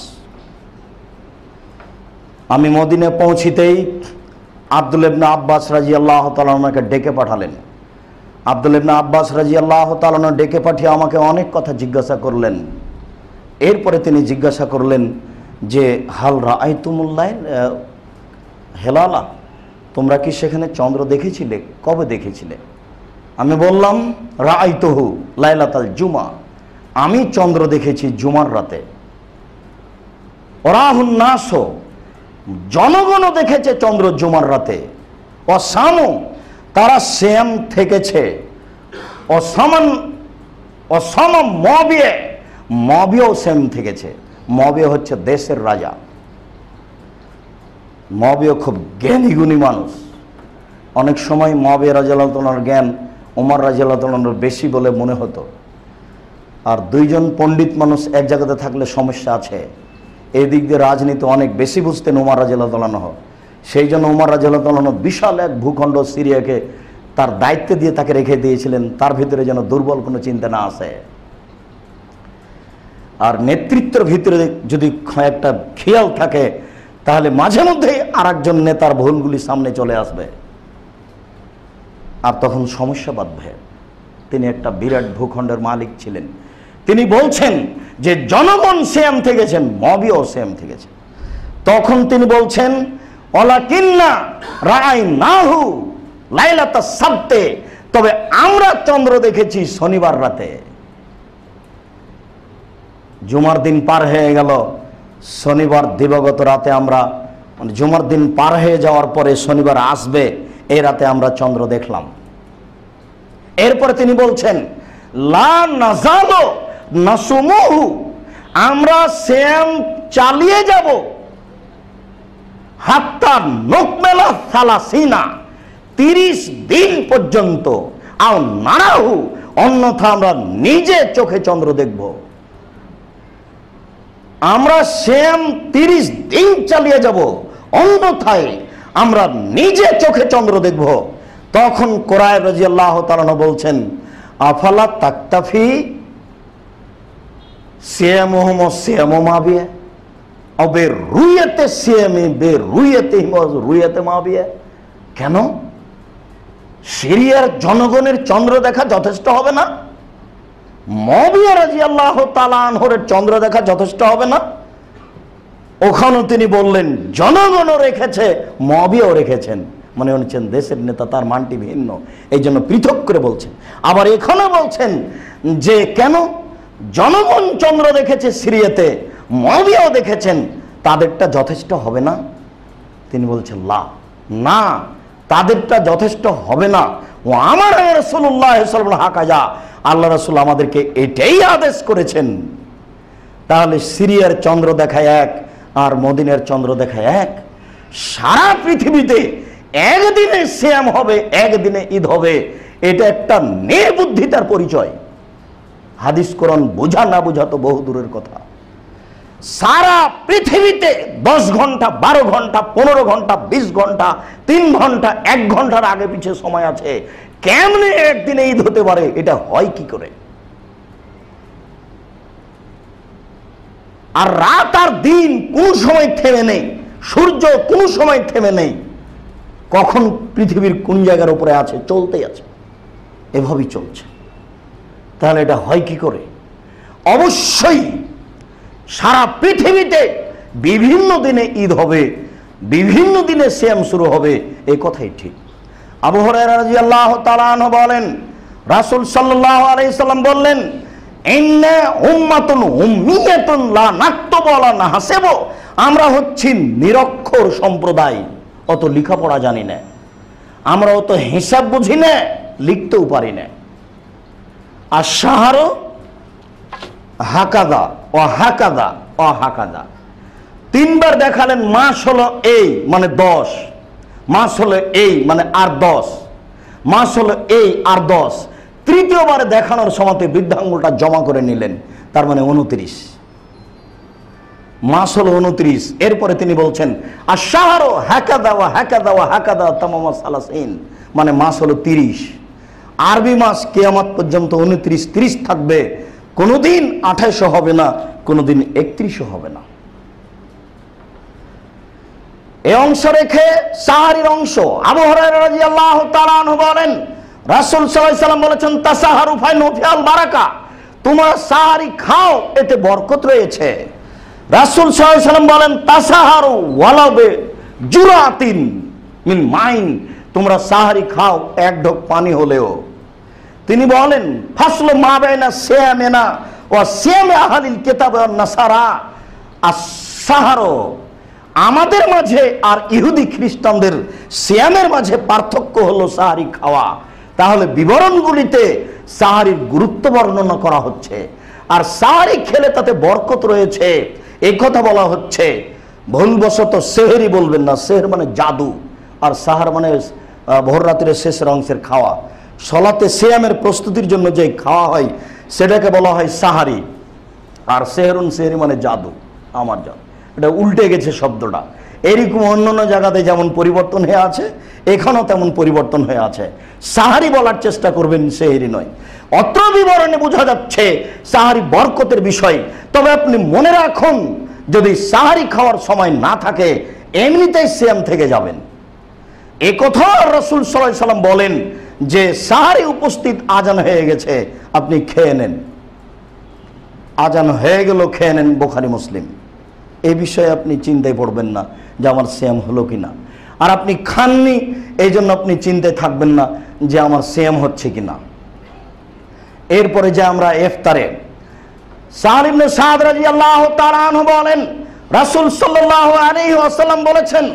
আমি মদিনায় পৌঁছিতেই আব্দুল ইবনে আব্বাস রাদিয়াল্লাহু তাআলা আমাকে ডেকে পাঠালেন। আব্দুল ইবনে আব্বাস রাদিয়াল্লাহু তাআলা ডেকে পাঠিয়ে আমাকে অনেক কথা জিজ্ঞাসা করলেন। এরপরে তিনি জিজ্ঞাসা করলেন যে, হাল রাআইতুমুল লাইল হেলালা, তোমরা কি সেখানে চন্দ্র দেখেছিলে? কবে দেখেছিলে? আমি বললাম, রাআইতুহু লাইলাতাল জুমা, আমি চন্দ্র দেখেছি জুমার রাতে। ওরাহুন নাস, জনগণও দেখেছে চন্দ্র জুমার রাতে। অসামু, তারা সিয়াম থেকেছে। অসামান অসাম মুআবিয়া, মুয়াবিয়াও সেম থেকেছে। মুয়াবিয়া হচ্ছে দেশের রাজা। মুয়াবিয়া খুব জ্ঞানী গুণী মানুষ। অনেক সময় মুয়াবিয়া রাদিয়াল্লাহু তাআলার জ্ঞান ওমর রাদিয়াল্লাহু তাআলার বেশি বলে মনে হতো। আর দুইজন পণ্ডিত মানুষ এক জায়গাতে থাকলে সমস্যা আছে। এই দিক দিয়ে রাজনীতি অনেক বেশি বুঝতেন ওমর রাদিয়াল্লাহু তাআলা। সেই জন্য ওমর রাদিয়াল্লাহু তাআলা বিশাল এক ভূখণ্ড সিরিয়াকে তার দায়িত্বে দিয়ে তাকে রেখে দিয়েছিলেন, তার ভিতরে যেন দুর্বল কোনো চিন্তা না আসে। আর নেতৃত্বের ভিতরে যদি একটা খেয়াল থাকে তাহলে মাঝে মধ্যেই আর একজন নেতার ভুলগুলি সামনে চলে আসবে, আর তখন সমস্যা বাঁধবে। তিনি একটা বিরাট ভূখণ্ডের মালিক ছিলেন। তিনি বলছেন যে জনগণ সিয়াম থেকেছেন, মুয়াবিয়াও সিয়াম থেকেছেন। তখন তিনি বলছেন ওয়ালাকিন্না রাআইনাহু লাইলাতা সাবতে, তবে আমরা চন্দ্র দেখেছি শনিবার রাতে। জুমার দিন পার হয়ে গেল, শনিবার দিবাগত রাতে আমরা, মানে জুমার দিন পার হয়ে যাওয়ার পরে শনিবার আসবে, এই রাতে আমরা চন্দ্র দেখলাম। এরপরে তিনি বলছেন লা নাযালু নাসুমুহু, আমরা সিয়াম চালিয়ে যাব হাত্তা নুকমেলা সালাসিনা, তিরিশ দিন পর্যন্ত। আও নারাহু, অন্যথা আমরা নিজে চোখে চন্দ্র দেখব। আমরা সিয়াম তিরিশ দিন চালিয়ে যাব, অন্যথায় আমরা নিজে চোখে চন্দ্র দেখব। তখন কোরায় রাদিয়াল্লাহু তাআলা বলছেন আফালা তাকতাফি সিয়ামুহুম সিয়ামু মুয়াবিয়া অবে রুয়াতে সিয়ামি বে রুয়াতে রুয়াতে মুয়াবিয়া। কেন সিরিয়ার জনগণের চন্দ্র দেখা যথেষ্ট হবে না? মুয়াবিয়া রাদিয়াল্লাহু তাআলা আনহুর চন্দ্র দেখা যথেষ্ট হবে না? ওখানেও তিনি বললেন জনগণও রেখেছে, মুয়াবিয়াও রেখেছেন। মনে হচ্ছেন দেশের নেতা, তার মানটি ভিন্ন, এই জন্য পৃথক করে বলছেন। আবার এখানে বলছেন যে কেন জনগণ চন্দ্র দেখেছে সিরিয়াতে, মুয়াবিয়াও দেখেছেন, তাদেরটা যথেষ্ট হবে না? তিনি বলছেন লা, না, তাদেরটা যথেষ্ট হবে না। ও আমার রাসূলুল্লাহ সাল্লাল্লাহু আলাইহি হাকাজা, আল্লাহ রাসূল আমাদেরকে এটাই আদেশ করেছেন। তাহলে সিরিয়ার চন্দ্র দেখা এক আর মদিনার চন্দ্র দেখা এক। সারা পৃথিবীতে একদিনে সিয়াম হবে, একদিনে ঈদ হবে, এটা একটা নির্বুদ্ধিতার পরিচয়। হাদিস কোরআন বোঝা না বোঝা তো বহু দূরের কথা। সারা পৃথিবীতে দশ ঘন্টা, বারো ঘন্টা, পনেরো ঘন্টা, বিশ ঘন্টা, তিন ঘন্টা, এক ঘন্টার আগে পিছিয়ে সময় আছে। কেমনে একদিনে ঈদ হতে পারে? এটা হয় কি করে? আর রাত আর দিন কোন সময় থেমে নেই, সূর্য কোন সময় থেমে নেই, কখন পৃথিবীর কোন জায়গার উপরে আছে, চলতেই আছে, এভাবেই চলছে। তাহলে এটা হয় কি করে? অবশ্যই সারা পৃথিবীতে বিভিন্ন দিনে ঈদ হবে, বিভিন্ন দিনে সিয়াম শুরু হবে, এই কথাই ঠিক। আবু হুরায়রা রাদিয়াল্লাহু তাআলা আনহু বলেন রাসূল সাল্লাল্লাহু আলাইহি সাল্লাম বললেন ইন্না উম্মাতুন উম্মিয়াতুন লা নাকতুবু ওয়া লা নাহসিবু, আমরা হচ্ছি নিরক্ষর সম্প্রদায়, অত লেখাপড়া জানি না, আমরা অত হিসাব বুঝি না, লিখতেও পারি না। আর শাহরু হাকাদা ও হাকাদা ও হাকাদা, তিনবার দেখালেন মাস হলো এই মানে দশ, মাস হলো এই মানে আর দশ, মাস হলো এই আর দশ। তৃতীয়বারে দেখানোর সময় বৃদ্ধাঙ্গুলটা জমা করে নিলেন, তার মানে উনত্রিশ, মাস হলো উনত্রিশ। এরপরে তিনি বলছেন আর শাহরু হাকাদা ও হাকাদা ও হাকাদা তামামা সালাসিন, মানে মাস হলো তিরিশ। আরবি মাস কিয়ামত পর্যন্ত উনত্রিশ ত্রিশ থাকবে, কোনোদিন আঠাইশো হবে না, কোনোদিন একত্রিশও হবে না। এই অংশ রেখে সাহারির অংশ আবু হুরায়রা রাদিয়াল্লাহু তাআলা আনহু বলেন রাসূল সাল্লাল্লাহু আলাইহি সাল্লাম বলেছেন তাসাহারু ফাইনু ফিল বারাকা, তোমরা সাহারি খাও, এতে বরকত রয়েছে। রাসূল সাল্লাল্লাহু আলাইহি সাল্লাম বলেন তাসাহারু ওয়ালাবে জুরাতিন মিন মাইন, তোমরা সাহারি খাও এক ঢোক পানি হলেও। তিনি বলেন ফাসলু মা বাইনা সিয়ামিনা ওয়া সিয়ামি আহলিল কিতাব ওয়ান নাসারা আস-সাহারু, আমাদের মাঝে আর ইহুদি খ্রিস্টানদের সিয়ামের মাঝে পার্থক্য হলো সাহারি খাওয়া। তাহলে বিবরণগুলিতে সাহারির গুরুত্ব বর্ণনা করা হচ্ছে। আর সাহারি খেলে তাতে বরকত রয়েছে, এই কথা বলা হচ্ছে। ভুলবশত সেহরি বলবেন না, সেহর মানে জাদু, আর সাহার মানে ভোর রাত্রের শেষের অংশের খাওয়া। সলাতে সিয়ামের প্রস্তুতির জন্য যে খাওয়া হয় সেটাকে বলা হয় সাহারি, আর সেহরুন সেহরি মানে জাদু, আমার জাদু, এটা উল্টে গেছে শব্দটা। এরকম অন্যান্য জায়গাতে যেমন পরিবর্তন হয়ে আছে, এখানেও তেমন পরিবর্তন হয়ে আছে। সাহারি বলার চেষ্টা করবেন, সেহরি নয়। অত্র বিবরণে বোঝা যাচ্ছে সাহারি বরকতের বিষয়। তবে আপনি মনে রাখুন, যদি সাহারি খাওয়ার সময় না থাকে এমনিতেই সিয়াম থেকে যাবেন। এ কথা রাসূল সাল্লাল্লাহু আলাইহি সাল্লাম বলেন যে সাহারি উপস্থিত, আজান হয়ে গেছে, আপনি খেয়ে নেন। আজান হয়ে গেল, খেয়ে নেন, বুখারী মুসলিম। এই বিষয়ে আপনি চিন্তায় পড়বেন না যে আমার সিয়াম হলো কিনা। আর আপনি খাননি এই জন্য আপনি চিন্তায় থাকবেন না যে আমার সিয়াম হচ্ছে কিনা। এরপরে যে আমরা ইফতারে, সাহল ইবনে সাদ রাদিয়াল্লাহু তাআলা আনহু বলেন, রাসূল সাল্লাল্লাহু আলাইহি ওয়াসাল্লাম বলেছেন,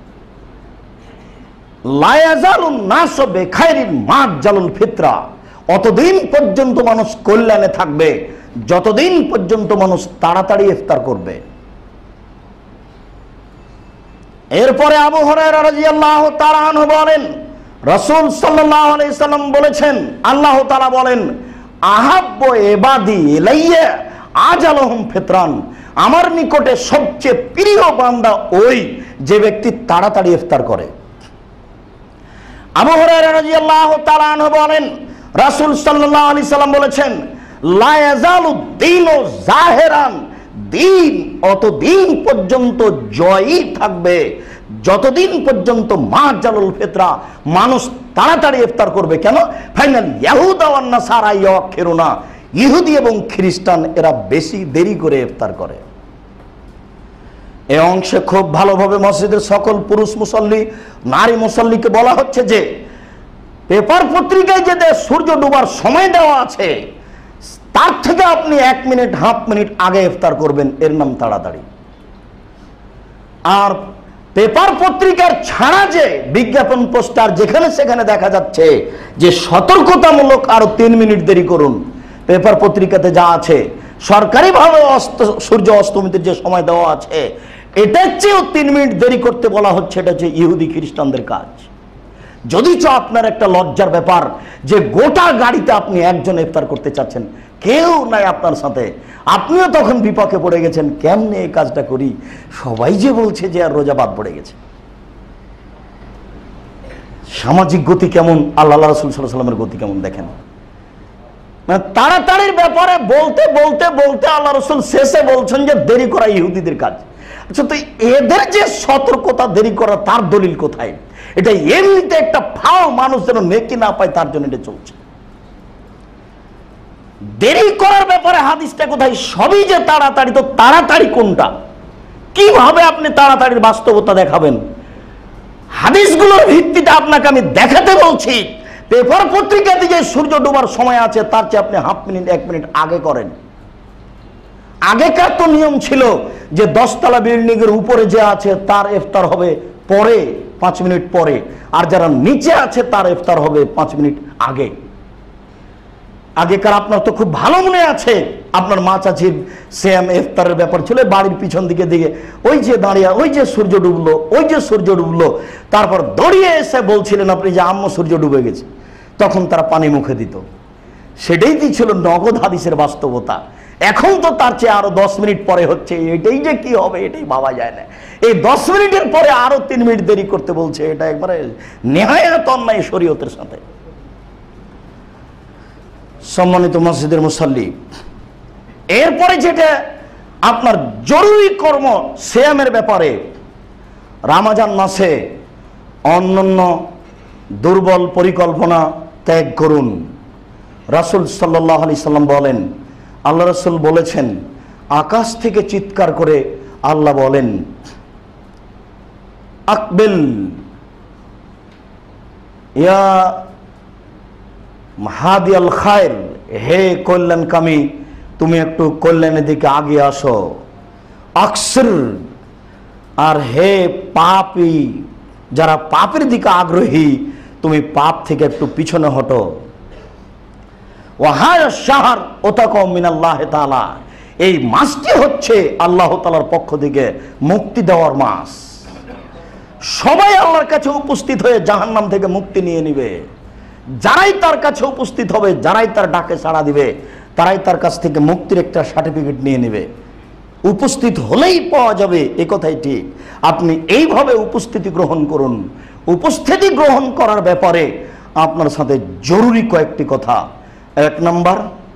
লা ইয়াজালুন নাসু বিখাইরিন মা জালুল ফিতরা। অতদিন পর্যন্ত মানুষ কল্যাণে থাকবে যতদিন পর্যন্ত মানুষ তাড়াতাড়ি ইফতার করবে। এরপরে আবু হুরায়রা রাদিয়াল্লাহু তাআলা আনহু বলেন, রাসূল সাল্লাল্লাহু আলাইহি সাল্লাম বলেছেন, আল্লাহ তাআলা বলেন, আহাব্বু ইবাদি ইলাইয়া আজালুহুম ফিতরান। আমার নিকটে সবচেয়ে প্রিয় বান্দা ওই যে ব্যক্তি তাড়াতাড়ি ইফতার করে। আবু হুরায়রা রাদিয়াল্লাহু তাআলা আনহু বলেন, রাসূল সাল্লাল্লাহু আলাইহি সাল্লাম বলেছেন, লা ইয়াজালু দীনু জাহিরান। দিন অতদিন পর্যন্ত জয়ই থাকবে যতদিন পর্যন্ত মা জালুল ফিতরা, মানুষ তাড়াতাড়ি ইফতার করবে। কেন? ফাইনাল ইয়াহুদা ওয়ান নাসারা ইয়াখিরুনা। ইহুদি এবং খ্রিস্টান এরা বেশি দেরি করে ইফতার করে। এই অংশে খুব ভালোভাবে মসজিদের সকল পুরুষ মুসল্লি, নারী মুসল্লিকে বলা হচ্ছে যে পেপার পত্রিকায় যে সূর্য ডুবার সময় দেওয়া আছে তার থেকে আপনি এক মিনিট হাফ মিনিট আগে ইফতার করবেন, এর নাম তাড়াতাড়ি। আর পেপার পত্রিকার ছাড়া যে বিজ্ঞাপন পোস্টার যেখানে সেখানে দেখা যাচ্ছে যে সতর্কতামূলক আরো তিন মিনিট দেরি করুন, পেপার পত্রিকাতে যা আছে সরকারিভাবে অস্ত সূর্য অস্তমিতের যে সময় দেওয়া আছে এটার চেয়েও তিন মিনিট দেরি করতে বলা হচ্ছে। এটা হচ্ছে ইহুদি খ্রিস্টানদের কাজ। যদিচ আপনার একটা লজ্জার ব্যাপার যে গোটা গাড়িতে আপনি একজন ইফতার করতে চাচ্ছেন, কেউ নাই আপনার সাথে, আপনিও তখন বিপাকে পড়ে গেছেন, কেমনে এই কাজটা করি, সবাই যে বলছে যে আর রোজা বাদ পড়ে গেছে। সামাজিক গতি কেমন, আল্লাহ রাসূল সাল্লাল্লাহু আলাইহি ওয়াসাল্লামের গতি কেমন দেখেন। মানে তাড়াতাড়ির ব্যাপারে বলতে বলতে বলতে আল্লাহ রাসূল শেষে বলছেন যে দেরি করা ইহুদিদের কাজ। আচ্ছা, তো এদের যে সতর্কতা দেরি করা, তার দলিল কোথায়? এটা এমনিতে একটা ফাও, মানুষ যেন নেকি না পায় তার জন্য এটা চলছে। দেরি করার ব্যাপারে হাদিসটা কোথায়? সবই যে তাড়াতাড়ি, তো তাড়াতাড়ি কোনটা? কিভাবে আপনি তাড়াতাড়ির বাস্তবতা দেখাবেন? হাদিসগুলোর ভিত্তিতে আপনাকে আমি দেখাতে বলছি। পেপার পত্রিকাতে যে সূর্য ডোবার সময় আছে তার চেয়ে আপনি হাফ মিনিট এক মিনিট আগে করেন। আগেকার তো নিয়ম ছিল যে দশতলা বিল্ডিং এর উপরে যে আছে তার ইফতার হবে পরে, পাঁচ মিনিট পরে, আর যারা নিচে আছে তার ইফতার হবে পাঁচ মিনিট আগে। আগেকার আপনার তো খুব ভালো মনে আছে, আপনার মা চাচির সেম ইফতারের ব্যাপার ছিল, বাড়ির পিছন দিকে দিকে ওই যে দাঁড়িয়ে ওই যে সূর্য ডুবলো, ওই যে সূর্য ডুবলো, তারপর দড়িয়ে এসে বলছিলেন আপনি যে আম্মু সূর্য ডুবে গেছে, তখন তারা পানি মুখে দিত। সেটাই ছিল নগদ হাদিসের বাস্তবতা। এখন তো তার চেয়ে আরো দশ মিনিট পরে হচ্ছে, এটাই যে কি হবে এটাই ভাবা যায় না। এই দশ মিনিটের পরে আরো তিন মিনিট দেরি করতে বলছে, এটা একবারে নেহায়াত অন্যায় শরীয়তের সাথে। সম্মানিত মসজিদের মুসল্লি, এরপরে যেটা আপনার জরুরি কর্ম সিয়ামের ব্যাপারে, রমজান মাসে অন্যান্য দুর্বল পরিকল্পনা ত্যাগ করুন। রাসূল সাল্লাল্লাহু আলাইহি সাল্লাম বলেন, আল্লাহ রাসূল বলেছেন, আকাশ থেকে চিৎকার করে আল্লাহ বলেন, আকবিল ইয়া হাদিয়াল খায়র, হে কল্যাণকামী, তুমি একটু কল্যাণের দিকে আগে আসো। আকসির, আর হে পাপী, যারা পাপের দিকে আগ্রহী তুমি পাপ থেকে একটু পিছনে হটো। ওয়াহায় শাহর ওতাকুম মিনাল্লাহি তাআলা, এই মাসটি হচ্ছে আল্লাহ তাআলার পক্ষ থেকে মুক্তি দেওয়ার মাস। সবাই আল্লাহর কাছে উপস্থিত হয়ে জাহান্নাম থেকে মুক্তি নিয়ে নিবে। যারাই তার কাছে উপস্থিত হবে, যারাই তার ডাকে সাড়া দিবে, তারাই তার কাছ থেকে মুক্তির একটা সার্টিফিকেট নিয়ে নেবে। উপস্থিত হলেই পাওয়া যাবে, এ কথাই ঠিক। আপনি এইভাবে উপস্থিতি গ্রহণ করুন। উপস্থিতি গ্রহণ করার ব্যাপারে আপনার সাথে জরুরি কয়েকটি কথা। এক নম্বর,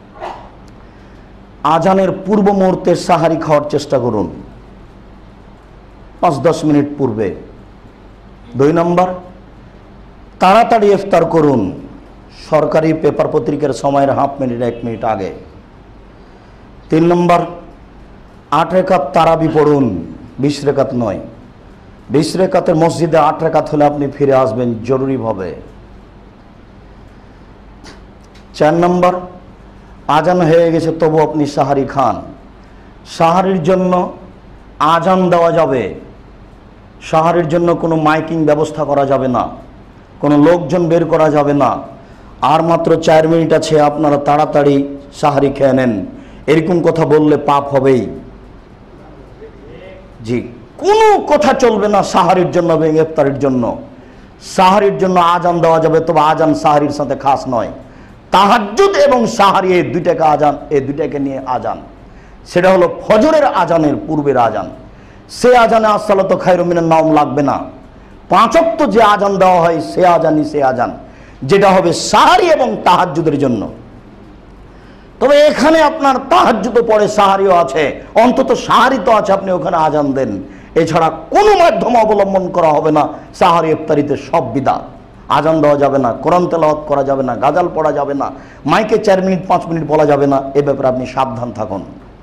আজানের পূর্ব মুহূর্তে সাহারি খাওয়ার চেষ্টা করুন, পাঁচ দশ মিনিট পূর্বে। দুই নম্বর, তাড়াতাড়ি ইফতার করুন, সরকারি পেপার পত্রিকার সময়ের হাফ মিনিট এক মিনিট আগে। তিন নম্বর, আট রেখাত তারাবি পড়ুন, বিশ রেখাত নয়। বিশ রেখাতের মসজিদে আট রেখাত হলে আপনি ফিরে আসবেন জরুরিভাবে। চার নম্বর, আজান হয়ে গেছে তবু আপনি সাহারি খান। সাহারির জন্য আজান দেওয়া যাবে, সাহারির জন্য কোনো মাইকিং ব্যবস্থা করা যাবে না, কোনো লোকজন বের করা যাবে না। আর মাত্র চার মিনিট আছে, আপনারা তাড়াতাড়ি সাহারি খেয়ে নেন, এরকম কথা বললে পাপ হবেই। জি, কোনো কথা চলবে না সাহারির জন্য এবং ইফতারের জন্য। সাহারির জন্য আজান দেওয়া যাবে, তবে আজান সাহারির সাথে খাস নয়। তাহাজ্জুদ এবং সাহারি এই দুইটাকে আজান, এই দুইটাকে নিয়ে আজান, সেটা হলো ফজরের আজানের পূর্বের আজান। সে আজানে আসসালাতু খায়রুম মিনান নাওম লাগবে না। পাঁচ ওয়াক্ত যে আজান দেওয়া হয় সে আজানই সে আজান, যেটা হবে সাহারি এবং তাহাজ্জুদের জন্য। তবে এখানে আপনার তাহাজ্জুদও পড়ে, সাহারিও আছে, অন্তত সাহারি তো আছে, আপনি ওখানে আজান দেন। এছাড়া কোনো মাধ্যম অবলম্বন করা হবে না। সাহারি ইফতারিতে সব বিদআত। আজান দেওয়া যাবে না, কোরআন তেলাওয়াত করা যাবে না, গাজাল পড়া যাবে না, মাইকে চার মিনিট পাঁচ মিনিট বলা যাবে না। এ ব্যাপারে আপনি সাবধান থাকুন।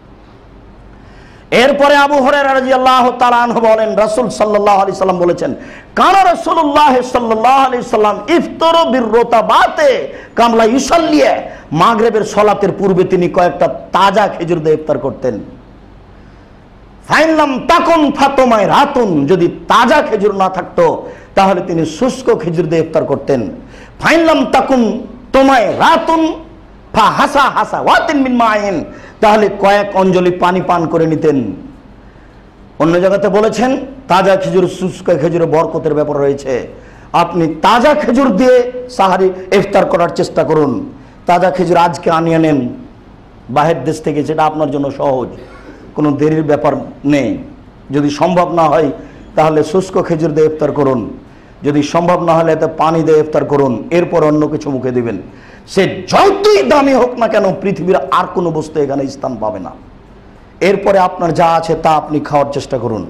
এরপরে আবু হুরায়রা রাদিয়াল্লাহু তাআলা আনহু বলেন, রাসূল সাল্লাল্লাহু আলাইহি সাল্লাম বলেছেন, কানা রাসূলুল্লাহ সাল্লাল্লাহু আলাইহি সাল্লাম ইফতারু বিররুতাবাতে কামলা ইউসাল্লিয়া, মাগরিবের সালাতের পূর্বে তিনি কয়েকটা তাজা খেজুর দিয়ে ইফতার করতেন। ফাইনলাম তাকুন ফাতমায় রাতুন, যদি তাজা খেজুর না থাকতো তাহলে তিনি শুষ্ক খেজুর দিয়ে ইফতার করতেন। ফাইনলাম তাকুন তোমায় রাতুন ফা হাসা হাসা ওয়াতিন মিন মাইন, তাহলে কয়েক অঞ্জলি পানি পান করে নিতেন। অন্য জায়গাতে বলেছেন তাজা খেজুর শুষ্ক খেজুরে বরকতের ব্যাপার রয়েছে। আপনি তাজা খেজুর দিয়ে সাহারি ইফতার করার চেষ্টা করুন। তাজা খেজুর আজকে আনিয়ে নেন বাহির দেশ থেকে, যেটা আপনার জন্য সহজ, কোনো দেরির ব্যাপার নেই। যদি সম্ভব না হয় তাহলে শুষ্ক খেজুর দিয়ে ইফতার করুন, যদি সম্ভব না হলে এতে পানি দিয়ে ইফতার করুন, এরপর অন্য কিছু মুখে দিবেন। সে যতই দামি হোক না কেন, পৃথিবীর আর কোনো বস্তু এখানে স্থান পাবে না। এরপরে আপনার যা আছে তা আপনি খাওয়ার চেষ্টা করুন।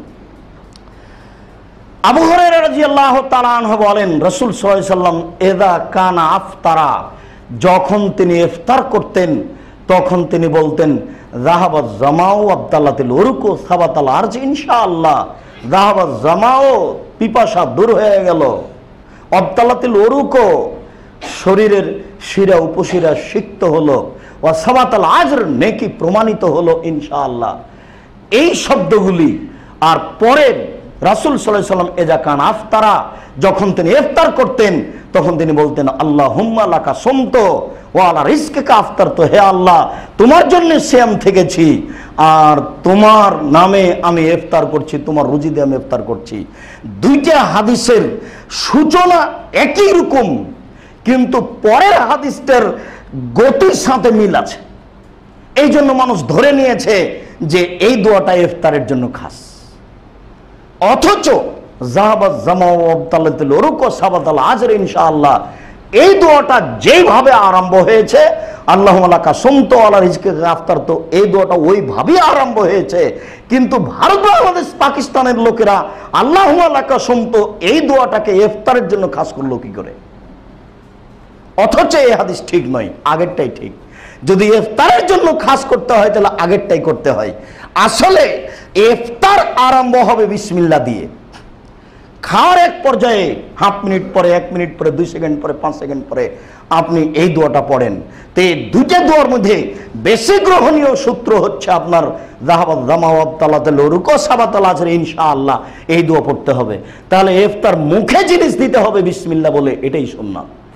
আবু হুরায়রা রাদিয়াল্লাহু তাআলা আনহু বলেন, রাসূল সাল্লাল্লাহু আলাইহি সাল্লাম ইযা কানা আফতারা, যখন তিনি ইফতার করতেন তখন তিনি বলতেন, যাহাবাজ জামাউ আবদাল্লাতিল উরুকু সাবাতাল আরজ ইনশাআল্লাহ। যাহাবাজ জামাউ, পিপাসা দূর হয়ে গেল, আবদাল্লাতিল উরুকু, শরীরের শিরা উপশিরা সিক্ত হলো, ওয়া সাবাতাল আজর, নেকি প্রমাণিত হলো ইনশাআল্লাহ। এই শব্দগুলি আর পরে রাসূল সাল্লাল্লাহু আলাইহি সাল্লাম এজা কান আফতারা, যখন তিনি ইফতার করতেন তখন তিনি বলতেন, আল্লাহুম্মা লাকা সুমতু ওয়া আলা রিজকিকা আফতারতু, হে আল্লাহ তোমার জন্য সিয়াম থেকেছি আর তোমার নামে আমি ইফতার করছি, তোমার রুজি দিয়ে আমি ইফতার করছি। দুইটা হাদিসের সূচনা একই রকম, কিন্তু পরের হাদিসটার গতির সাথে মিল আছে। এই জন্য মানুষ ধরে নিয়েছে যে এই দোয়াটা ইফতারের জন্য খাস। অথচ যাহাবাজ জামাউ আবতালাতুল উরুক সাবাতাল আজর ইনশাআল্লাহ, এই দোয়াটা যেভাবে আরম্ভ হয়েছে, আল্লাহুম্মা লাকা সুমতু ওয়া আলা রিজকিকা আফতারতু, এই দোয়াটা ওইভাবেই আরম্ভ হয়েছে। কিন্তু ভারত বাংলাদেশ পাকিস্তানের লোকেরা আল্লাহুম্মা লাকা সুমতু এই দোয়াটাকে ইফতারের জন্য খাস করলো কি করে? অথচ এই হাদিস ঠিক নয়, আগেরটাই ঠিক। যদি ইফতারের জন্য খাস করতে হয় তাহলে আগেরটাই করতে হয়। আসলে ইফতার আরম্ভ হবে বিসমিল্লাহ দিয়ে। খাওয়ার এক পর্যায়ে হাফ মিনিট পরে, এক মিনিট পরে, দুই সেকেন্ড পরে, পাঁচ সেকেন্ড পরে আপনি এই দোয়াটা পড়েন। তো এই দুইটা দোয়ার মধ্যে বেশি গ্রহণীয় সূত্র হচ্ছে আপনার যাহাবাজ জামাউ আবতালাতুল উরুক সাবাতাল আজর ইনশাআল্লাহ, এই দোয়া পড়তে হবে। তাহলে ইফতার মুখে জিনিস দিতে হবে বিসমিল্লাহ বলে, এটাই সুন্নাত।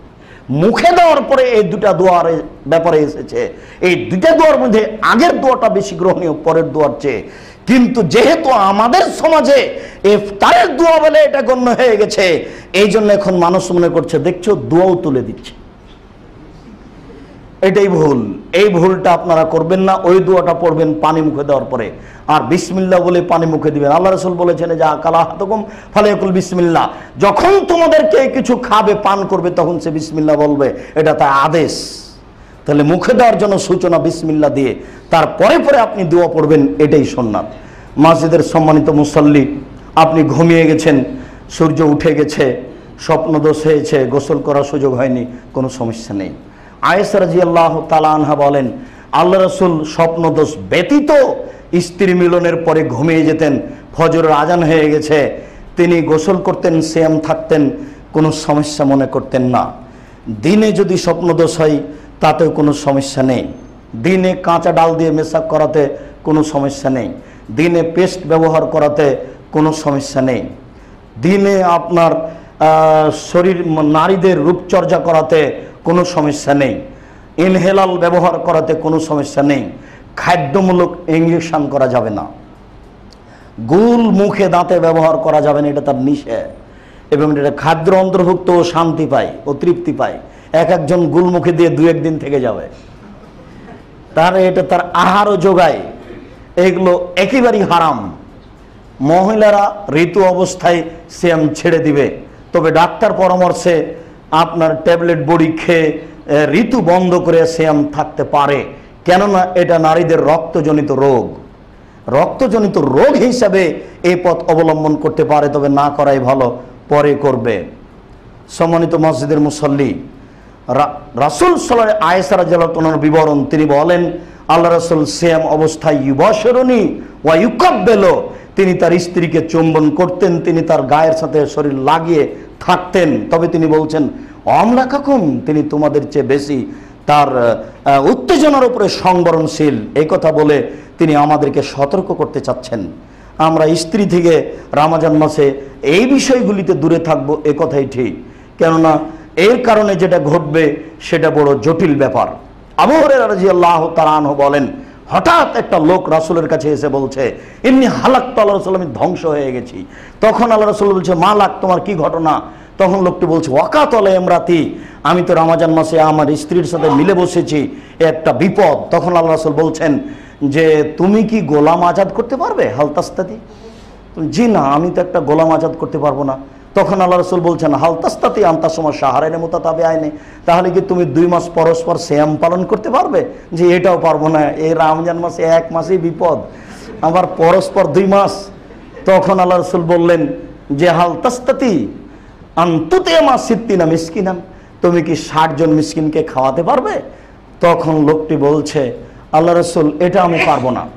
মুখে দেওয়ার পরে এই দুটা দোয়ার ব্যাপারে এসেছে। এই দুটা দোয়ার মধ্যে আগের দোয়াটা বেশি গ্রহণীয় পরের দোয়ার চেয়ে। কিন্তু যেহেতু আমাদের সমাজে ইফতারের দোয়া বলে এটা গণ্য হয়ে গেছে, এই জন্য এখন মানুষ মনে করছে দেখছো দোয়াও তুলে দিচ্ছে। এটাই ভুল। এই ভুলটা আপনারা করবেন না। ওই দোয়াটা পড়বেন পানি মুখে দেওয়ার পরে, আর বিসমিল্লাহ বলে পানি মুখে দিবেন। আল্লাহ রাসূল বলেছেন যে আকালা আহাদুকুম ফালায়াকুল বিসমিল্লাহ, যখন তোমাদেরকে কিছু খাবে পান করবে তখন সে বিসমিল্লাহ বলবে, এটা তার আদেশ। তাহলে মুখে দেওয়ার জন্য সূচনা বিসমিল্লাহ দিয়ে তারপরে পরে আপনি দোয়া পড়বেন, এটাই সুন্নাত। মসজিদের সম্মানিত মুসল্লি, আপনি ঘুমিয়ে গেছেন, সূর্য উঠে গেছে, স্বপ্নদোষ হয়েছে, গোসল করার সুযোগ হয়নি, কোনো সমস্যা নেই। আয়েশা রাদিয়াল্লাহু তাআলা আনহা বলেন, আল্লাহ রাসূল স্বপ্নদোষ ব্যতীত স্ত্রী মিলনের পরে ঘুমিয়ে যেতেন, ফজরের আজান হয়ে গেছে, তিনি গোসল করতেন, সিয়াম থাকতেন, কোনো সমস্যা মনে করতেন না। দিনে যদি স্বপ্নদোষ হয় তাতেও কোনো সমস্যা নেই। দিনে কাঁচা ডাল দিয়ে মেশাক করাতে কোনো সমস্যা নেই। দিনে পেস্ট ব্যবহার করাতে কোনো সমস্যা নেই। দিনে আপনার শরীর নারীদের রূপচর্চা করাতে কোনো সমস্যা নেই। ইনহেলাল ব্যবহার করাতে কোনো সমস্যা নেই। খাদ্যমূলক ইঞ্জেকশন করা যাবে না। গুল মুখে দাঁতে ব্যবহার করা যাবে না, এটা তার নিষেধ। এবং এটা খাদ্য অন্তর্ভুক্ত, ও শান্তি পায়, ও তৃপ্তি পায়। এক একজন গুল মুখে দিয়ে দু একদিন থেকে যাবে, তার এটা তার আহারও যোগায়। এগুলো একেবারেই হারাম। মহিলারা ঋতু অবস্থায় সিয়াম ছেড়ে দিবে, তবে ডাক্তার পরামর্শে আপনার ট্যাবলেট বড়ি খেয়ে ঋতু বন্ধ করে সিয়াম থাকতে পারে। কেননা এটা নারীদের রক্তজনিত রোগ। রক্তজনিত রোগ হিসাবে এই পথ অবলম্বন করতে পারে, তবে না করাই ভালো, পরে করবে। সম্মানিত মসজিদের মুসল্লি, রাসূল সাল্লাল্লাহু আলাইহি আয়েশা রাদিয়াল্লাহু তাআলার বিবরণ, তিনি বলেন আল্লাহ রাসূল সিয়াম অবস্থায় ইউবাশিরুনি ওয়া ইউকাব্বিলু, তিনি তার স্ত্রীকে চুম্বন করতেন, তিনি তার গায়ের সাথে শরীর লাগিয়ে থাকতেন। তবে তিনি বলছেন অমলাকাকুম, তিনি তোমাদের চেয়ে বেশি তার উত্তেজনার উপরে সংবরণশীল। এই কথা বলে তিনি আমাদেরকে সতর্ক করতে চাচ্ছেন। আমরা স্ত্রী থেকে রমজান মাসে এই বিষয়গুলিতে দূরে থাকবো, এ কথাই ঠিক। কেননা এর কারণে যেটা ঘটবে সেটা বড় জটিল ব্যাপার। আবু হুরায়রা রাদিয়াল্লাহু তাআলা আনহু বলেন, হঠাৎ একটা লোক রাসূলের কাছে এসে বলছে, ইন্নী হালাকতু, আল্লাহ রাসূল আমি ধ্বংস হয়ে গেছি। তখন আল্লাহ রাসূল বলছে, মালাক, তোমার কি ঘটনা? তখন লোকটি বলছে, ওয়াকাতলে ইমরাতি, আমি তো রমজান মাসে আমার স্ত্রীর সাথে মিলে বসেছি, একটা বিপদ। তখন আল্লাহ রাসূল বলছেন যে তুমি কি গোলাম আজাদ করতে পারবে? হাল তাস্তাতি, জি না, আমি তো একটা গোলাম আজাদ করতে পারবো না। তখন আল্লাহ রাসূল বলছেন, হাল তাস্তাতি আনতা সুমা শাহরাইনে মুতাতাবিআইনে, তাহলে কি তুমি দুই মাস পরস্পর সিয়াম পালন করতে পারবে? যে এটাও পারবো না, এই রমজান মাসে এক মাসেই বিপদ, আবার পরস্পর দুই মাস। তখন আল্লাহ রাসূল বললেন যে হাল তাস্তাতি আনতুতিমা সিত্তিনা মিসকিনান, তুমি কি ষাট জন মিসকিনকে খাওয়াতে পারবে? তখন লোকটি বলছে, আল্লাহ রাসূল এটা আমি পারবো না।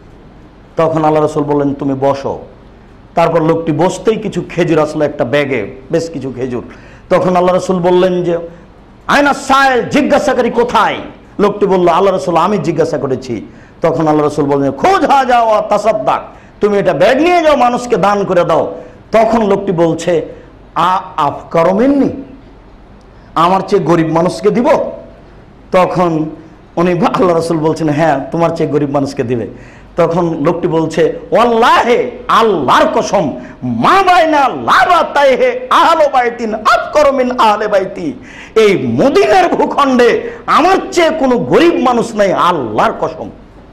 তখন আল্লাহ রাসূল বললেন, তুমি বসো। তারপর লোকটি বসতেই কিছু খেজুর আসলো একটা ব্যাগে, বেশ কিছু খেজুর। তখন আল্লাহ রাসূল বললেন যে আয়না সাইল, জিজ্ঞাসাকারী কোথায়? লোকটি বলল, আল্লাহ রাসূল আমি জিজ্ঞাসা করেছি। তখন আল্লাহ রাসূল বললেন, খোঁজ হা যাও তাসাদ্দাক, তুমি এটা ব্যাগ নিয়ে যাও, মানুষকে দান করে দাও। তখন লোকটি বলছে, আ আফকারু মিন্নি, আমার চেয়ে গরিব মানুষকে দিব? তখন উনি আল্লাহ রাসূল বলছেন, হ্যাঁ তোমার চেয়ে গরিব মানুষকে দিবে। তখন লোকটি বলছে, ওয়াল্লাহি, আল্লাহর কসম, মা বাইনা লাবাতাইহি আহলে বাইতিন আফকারু মিন আহলে বাইতি, এই মদিনার ভূখণ্ডে আমার চেয়ে কোনো গরিব মানুষ নাই, আল্লাহর কসম,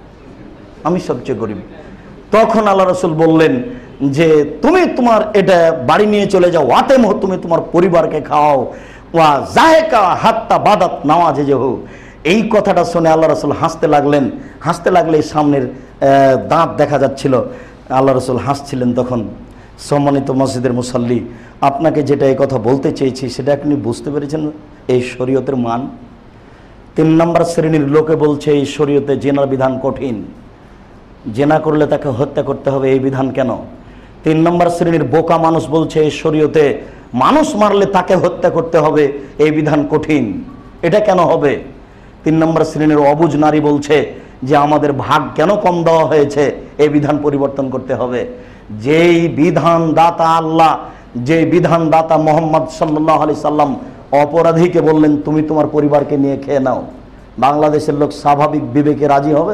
আমি সবচেয়ে গরিব। তখন আল্লাহ রাসূল বললেন যে তুমি তোমার এটা বাড়ি নিয়ে চলে যাও, ওয়াতেম, তুমি তোমার পরিবারকে খাওয়াও, ওয়া জাহেকা হাত্তা বাদাত নামাজে যেহ। এই কথাটা শুনে আল্লাহ রাসূল হাসতে লাগলেন। হাসতে লাগলে সামনের দাঁত দেখা যাচ্ছিল। আল্লাহ রাসূল হাসছিলেন তখন। সম্মানিত মসজিদের মুসল্লি, আপনাকে যেটা এই কথা বলতে চেয়েছি সেটা আপনি বুঝতে পেরেছেন এই শরীয়তের মান। তিন নম্বর শ্রেণীর লোকে বলছে এই শরীয়তে জেনার বিধান কঠিন, জেনা করলে তাকে হত্যা করতে হবে, এই বিধান কেন? তিন নম্বর শ্রেণীর বোকা মানুষ বলছে এই শরীয়তে মানুষ মারলে তাকে হত্যা করতে হবে, এই বিধান কঠিন, এটা কেন হবে? তিন নম্বর শ্রেণীর অবুঝ নারী বলছে যে আমাদের ভাগ কেন কম দেওয়া হয়েছে, এই বিধান পরিবর্তন করতে হবে। যেই বিধান দাতা আল্লাহ, যেই বিধান দাতা মোহাম্মদ সাল্লাল্লাহু আলাইহি সাল্লাম অপরাধীকে বললেন তুমি তোমার পরিবারকে নিয়ে খেয়ে নাও, বাংলাদেশের লোক স্বাভাবিক বিবেকে রাজি হবে?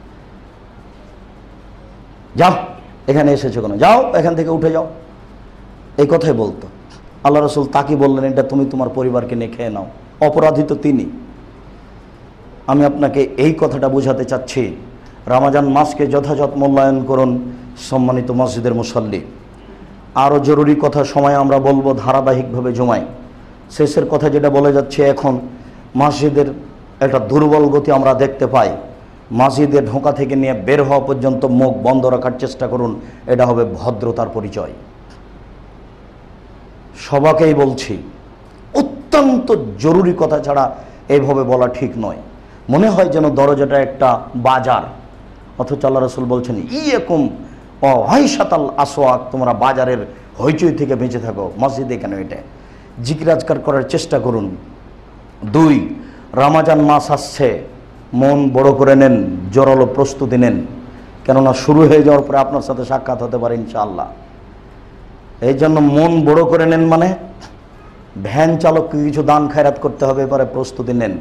যাও, এখানে এসেছো কেন, যাও এখান থেকে উঠে যাও, এই কথাই বলতো। আল্লাহ রসুল তাকে বললেন এটা তুমি তোমার পরিবারকে নিয়ে খেয়ে নাও, অপরাধী তো তিনি। আমি আপনাকে এই কথাটা বোঝাতে চাচ্ছি, রমজান মাসকে যথাযথ মূল্যায়ন করুন সম্মানিত মসজিদের মুসল্লি। আরও জরুরি কথা সময় আমরা বলবো ধারাবাহিকভাবে জমায়। শেষের কথা যেটা বলে যাচ্ছে, এখন মসজিদের একটা দুর্বল গতি আমরা দেখতে পাই। মসজিদে ঢোকা থেকে নিয়ে বের হওয়া পর্যন্ত মুখ বন্ধ রাখার চেষ্টা করুন, এটা হবে ভদ্রতার পরিচয়। সবাকেই বলছি, অত্যন্ত জরুরি কথা ছাড়া এইভাবে বলা ঠিক নয়। মনে হয় যেন দরজাটা একটা বাজার, অথচ আল্লাহ রসুল বলছেন ইয়েকুম অহাইশাতাল আসওয়াক, তোমরা বাজারের হইচই থেকে বেঁচে থাকো, মসজিদে কেন? এটা জিকিরাজকার করার চেষ্টা করুন। দুই, রমজান মাস আসছে, মন বড় করে নেন, জোরালো প্রস্তুতি নেন, কেননা শুরু হয়ে যাওয়ার পরে আপনার সাথে সাক্ষাৎ হতে পারে ইনশাআল্লাহ। এই জন্য মন বড় করে নেন, মানে ভ্যান চালককে কিছু দান খায়রাত করতে হবে, এবারে প্রস্তুতি নেন।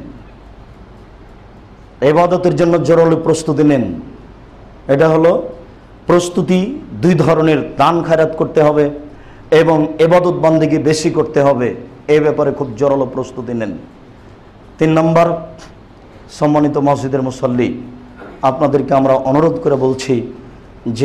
ইবাদতের জন্য জোরালো প্রস্তুতি নেন। এটা হলো প্রস্তুতি দুই ধরনের, দান খায়রাত করতে হবে এবং ইবাদত বান্দেগী বেশি করতে হবে, এই ব্যাপারে খুব জোরালো প্রস্তুতি নেন। তিন নম্বর, সম্মানিত মসজিদের মুসল্লি, আপনাদেরকে আমরা অনুরোধ করে বলছি যে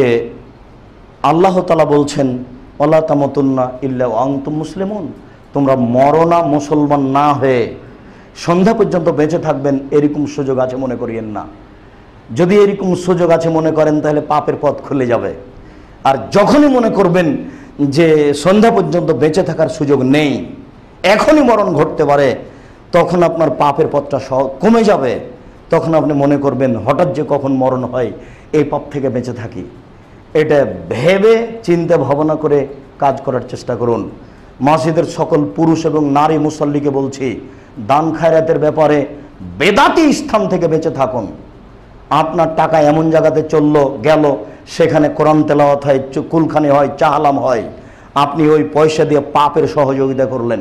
আল্লাহ তাআলা বলছেন ওয়ালা তামুতুন্না ইল্লা ওয়া আনতুম মুসলিমুন, তোমরা মরো না মুসলমান না হয়ে সন্ধ্যা পর্যন্ত বেঁচে থাকবেন, এরকম সুযোগ আছে মনে করিয়েন না। যদি এরকম সুযোগ আছে মনে করেন তাহলে পাপের পথ খুলে যাবে। আর যখনই মনে করবেন যে সন্ধ্যা পর্যন্ত বেঁচে থাকার সুযোগ নেই, এখনই মরণ ঘটতে পারে, তখন আপনার পাপের পথটা কমে যাবে। তখন আপনি মনে করবেন হঠাৎ যে কখন মরণ হয়, এই পাপ থেকে বেঁচে থাকি। এটা ভেবে চিন্তা ভাবনা করে কাজ করার চেষ্টা করুন। মসজিদের সকল পুরুষ এবং নারী মুসল্লিকে বলছি, দান খায়রাতের ব্যাপারে বেদাতি স্থান থেকে বেঁচে থাকুন। আপনার টাকা এমন জায়গাতে চললো গেল, সেখানে কোরআন তেলাওয়াত হয়, কুলখানি হয়, চাহালাম হয়, আপনি ওই পয়সা দিয়ে পাপের সহযোগিতা করলেন।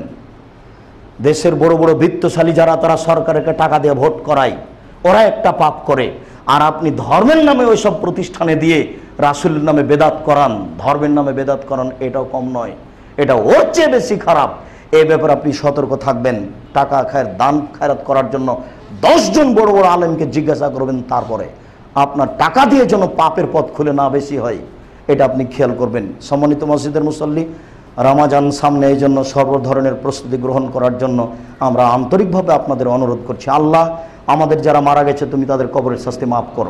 দেশের বড় বড় বিত্তশালী যারা, তারা সরকারকে টাকা দিয়ে ভোট করায়, ওরা একটা পাপ করে, আর আপনি ধর্মের নামে ওই সব প্রতিষ্ঠানে দিয়ে রাসূলের নামে বেদাত করান, ধর্মের নামে বেদাত করান, এটাও কম নয়, এটা ওর চেয়ে বেশি খারাপ। এই ব্যাপারে আপনি সতর্ক থাকবেন। টাকা খায়ের দান খায়রাত করার জন্য দশজন বড় বড় আলেমকে জিজ্ঞাসা করবেন, তারপরে আপনার টাকা দিয়ে যেন পাপের পথ খুলে না বেশি হয়, এটা আপনি খেয়াল করবেন। সম্মানিত মসজিদের মুসল্লি, রমজান সামনে, এই জন্য সর্ব ধরনের প্রস্তুতি গ্রহণ করার জন্য আমরা আন্তরিকভাবে আপনাদের অনুরোধ করছি। আল্লাহ আমাদের যারা মারা গেছে তুমি তাদের কবরের শাস্তি মাফ করো,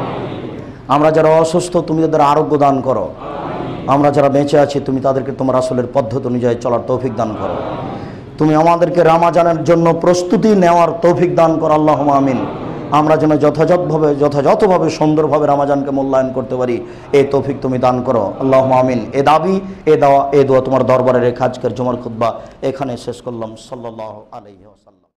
আমরা যারা অসুস্থ তুমি তাদের আরোগ্য দান করো, আমরা যারা বেঁচে আছি তুমি তাদেরকে তোমার রাসূলের পদ্ধতি অনুযায়ী চলার তৌফিক দান করো, তুমি আমাদেরকে রমজানের জন্য প্রস্তুতি নেওয়ার তৌফিক দান করো, আল্লাহুম্মা আমিন। আমরা যেন যথাযথভাবে যথাযথভাবে সুন্দরভাবে রমজানকে মূল্যায়ন করতে পারি, এই তৌফিক তুমি দান করো, আল্লাহুম্মা আমিন। এ দাবি, এ দাওয়া, এ দোয়া তোমার দরবারে রেখে আজকের জুমার খুতবা এখানে শেষ করলাম। সাল্লাল্লাহু আলাইহি ওয়াসাল্লাম।